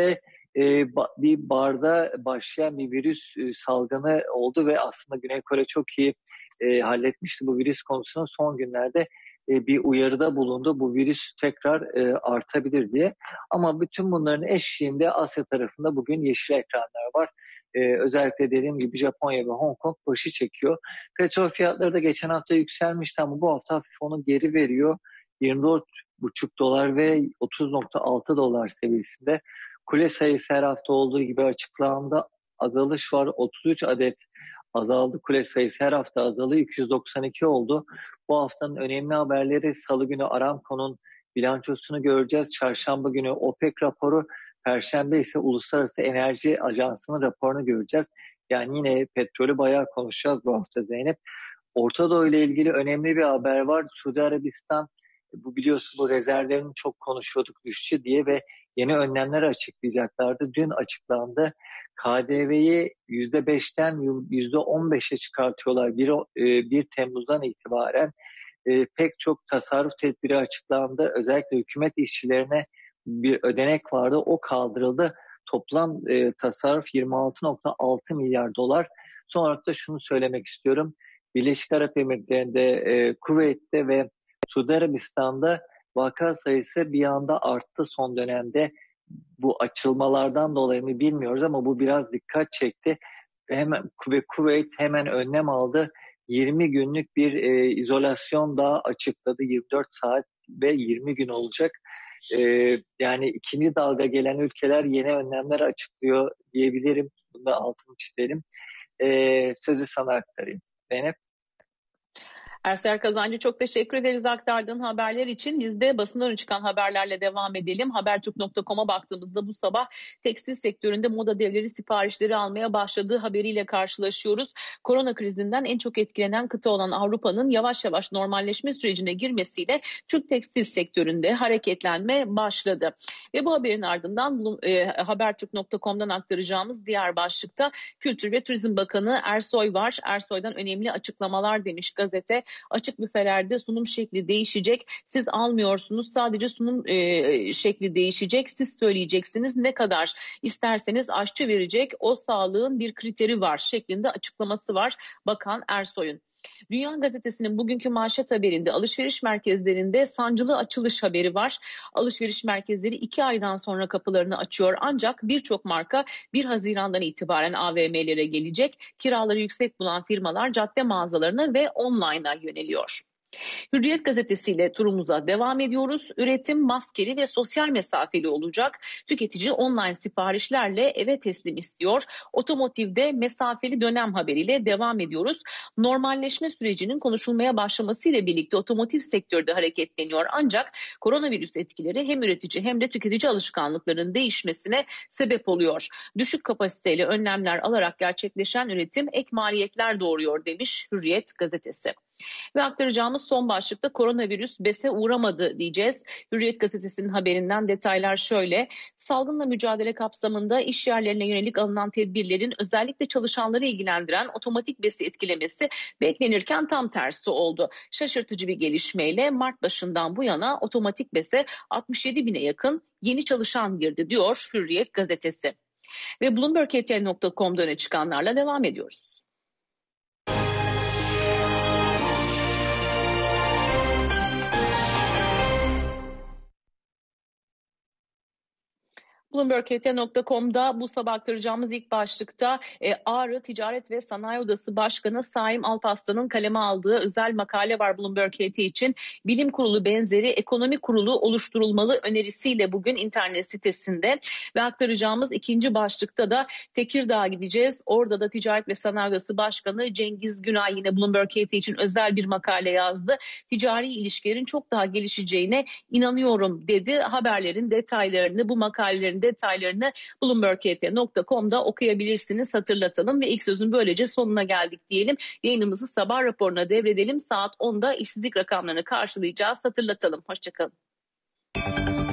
M: bir barda başlayan bir virüs salgını oldu ve aslında Güney Kore çok iyi halletmişti bu virüs konusunu. Son günlerde bir uyarıda bulundu. Bu virüs tekrar artabilir diye. Ama bütün bunların eşliğinde Asya tarafında bugün yeşil ekranlar var. Özellikle dediğim gibi Japonya ve Hong Kong başı çekiyor. Petrol fiyatları da geçen hafta yükselmişti ama bu hafta hafif onu geri veriyor. 24,5 dolar ve 30,6 dolar seviyesinde. Kule sayısı her hafta olduğu gibi açıklandı. Azalış var. 33 adet azaldı. Kule sayısı her hafta azalıyor. 292 oldu. Bu haftanın önemli haberleri Salı günü Aramco'nun bilançosunu göreceğiz. Çarşamba günü OPEC raporu. Perşembe ise Uluslararası Enerji Ajansı'nın raporunu göreceğiz. Yani yine petrolü bayağı konuşacağız bu hafta Zeynep. Orta Doğu ile ilgili önemli bir haber var. Suudi Arabistan, bu biliyorsun bu rezervlerini çok konuşuyorduk düştü diye ve yeni önlemler açıklayacaklardı. Dün açıklandı. KDV'yi %5'ten %15'e çıkartıyorlar 1 Temmuz'dan itibaren. Pek çok tasarruf tedbiri açıklandı. Özellikle hükümet işçilerine bir ödenek vardı. O kaldırıldı. Toplam tasarruf 26,6 milyar dolar. Son olarak da şunu söylemek istiyorum. Birleşik Arap Emirlikleri'nde, Kuveyt'te ve Suudi Arabistan'da vaka sayısı bir anda arttı son dönemde. Bu açılmalardan dolayı mı bilmiyoruz ama bu biraz dikkat çekti. Ve Kuveyt hemen önlem aldı. 20 günlük bir izolasyon daha açıkladı. 24 saat ve 20 gün olacak. Yani ikinci dalga gelen ülkeler yeni önlemler açıklıyor diyebilirim. Bunu da altını çizelim. Sözü sana aktarayım. Zeynep.
A: Erser Kazancı, çok teşekkür ederiz aktardığın haberler için. Biz de basından çıkan haberlerle devam edelim. Habertürk.com'a baktığımızda bu sabah tekstil sektöründe moda devleri siparişleri almaya başladığı haberiyle karşılaşıyoruz. Korona krizinden en çok etkilenen kıta olan Avrupa'nın yavaş yavaş normalleşme sürecine girmesiyle Türk tekstil sektöründe hareketlenme başladı. Ve bu haberin ardından Habertürk.com'dan aktaracağımız diğer başlıkta Kültür ve Turizm Bakanı Ersoy var. Ersoy'dan önemli açıklamalar demiş gazete. Açık büfelerde sunum şekli değişecek. Siz almıyorsunuz. Sadece sunum şekli değişecek. Siz söyleyeceksiniz. Ne kadar isterseniz aşçı verecek. O sağlığın bir kriteri var şeklinde açıklaması var Bakan Ersoy'un. Dünya Gazetesi'nin bugünkü manşet haberinde alışveriş merkezlerinde sancılı açılış haberi var. Alışveriş merkezleri 2 aydan sonra kapılarını açıyor ancak birçok marka 1 Haziran'dan itibaren AVM'lere gelecek. Kiraları yüksek bulan firmalar cadde mağazalarına ve online'a yöneliyor. Hürriyet gazetesiyle turumuza devam ediyoruz. Üretim maskeli ve sosyal mesafeli olacak. Tüketici online siparişlerle eve teslim istiyor. Otomotivde mesafeli dönem haberiyle devam ediyoruz. Normalleşme sürecinin konuşulmaya başlamasıyla birlikte otomotiv sektörde hareketleniyor. Ancak koronavirüs etkileri hem üretici hem de tüketici alışkanlıklarının değişmesine sebep oluyor. Düşük kapasiteyle önlemler alarak gerçekleşen üretim ek maliyetler doğuruyor demiş Hürriyet gazetesi. Ve aktaracağımız son başlıkta koronavirüs BES'e uğramadı diyeceğiz. Hürriyet gazetesinin haberinden detaylar şöyle. Salgınla mücadele kapsamında iş yerlerine yönelik alınan tedbirlerin özellikle çalışanları ilgilendiren otomatik BES'i etkilemesi beklenirken tam tersi oldu. Şaşırtıcı bir gelişmeyle Mart başından bu yana otomatik BES'e 67 bine yakın yeni çalışan girdi diyor Hürriyet gazetesi. Ve BloombergHT.com'da öne çıkanlarla devam ediyoruz. BloombergHT.com'da bu sabah aktaracağımız ilk başlıkta Ağrı Ticaret ve Sanayi Odası Başkanı Saim Alpaslan'ın kaleme aldığı özel makale var BloombergHT için. Bilim Kurulu benzeri ekonomi kurulu oluşturulmalı önerisiyle bugün internet sitesinde ve aktaracağımız ikinci başlıkta da Tekirdağ'a gideceğiz. Orada da Ticaret ve Sanayi Odası Başkanı Cengiz Günay yine BloombergHT için özel bir makale yazdı. Ticari ilişkilerin çok daha gelişeceğine inanıyorum dedi. Haberlerin detaylarını, bu makalelerin detaylarını BloombergHT.com'da okuyabilirsiniz, hatırlatalım ve ilk sözün böylece sonuna geldik diyelim. Yayınımızı sabah raporuna devredelim. Saat 10'da işsizlik rakamlarını karşılayacağız, hatırlatalım. Hoşçakalın.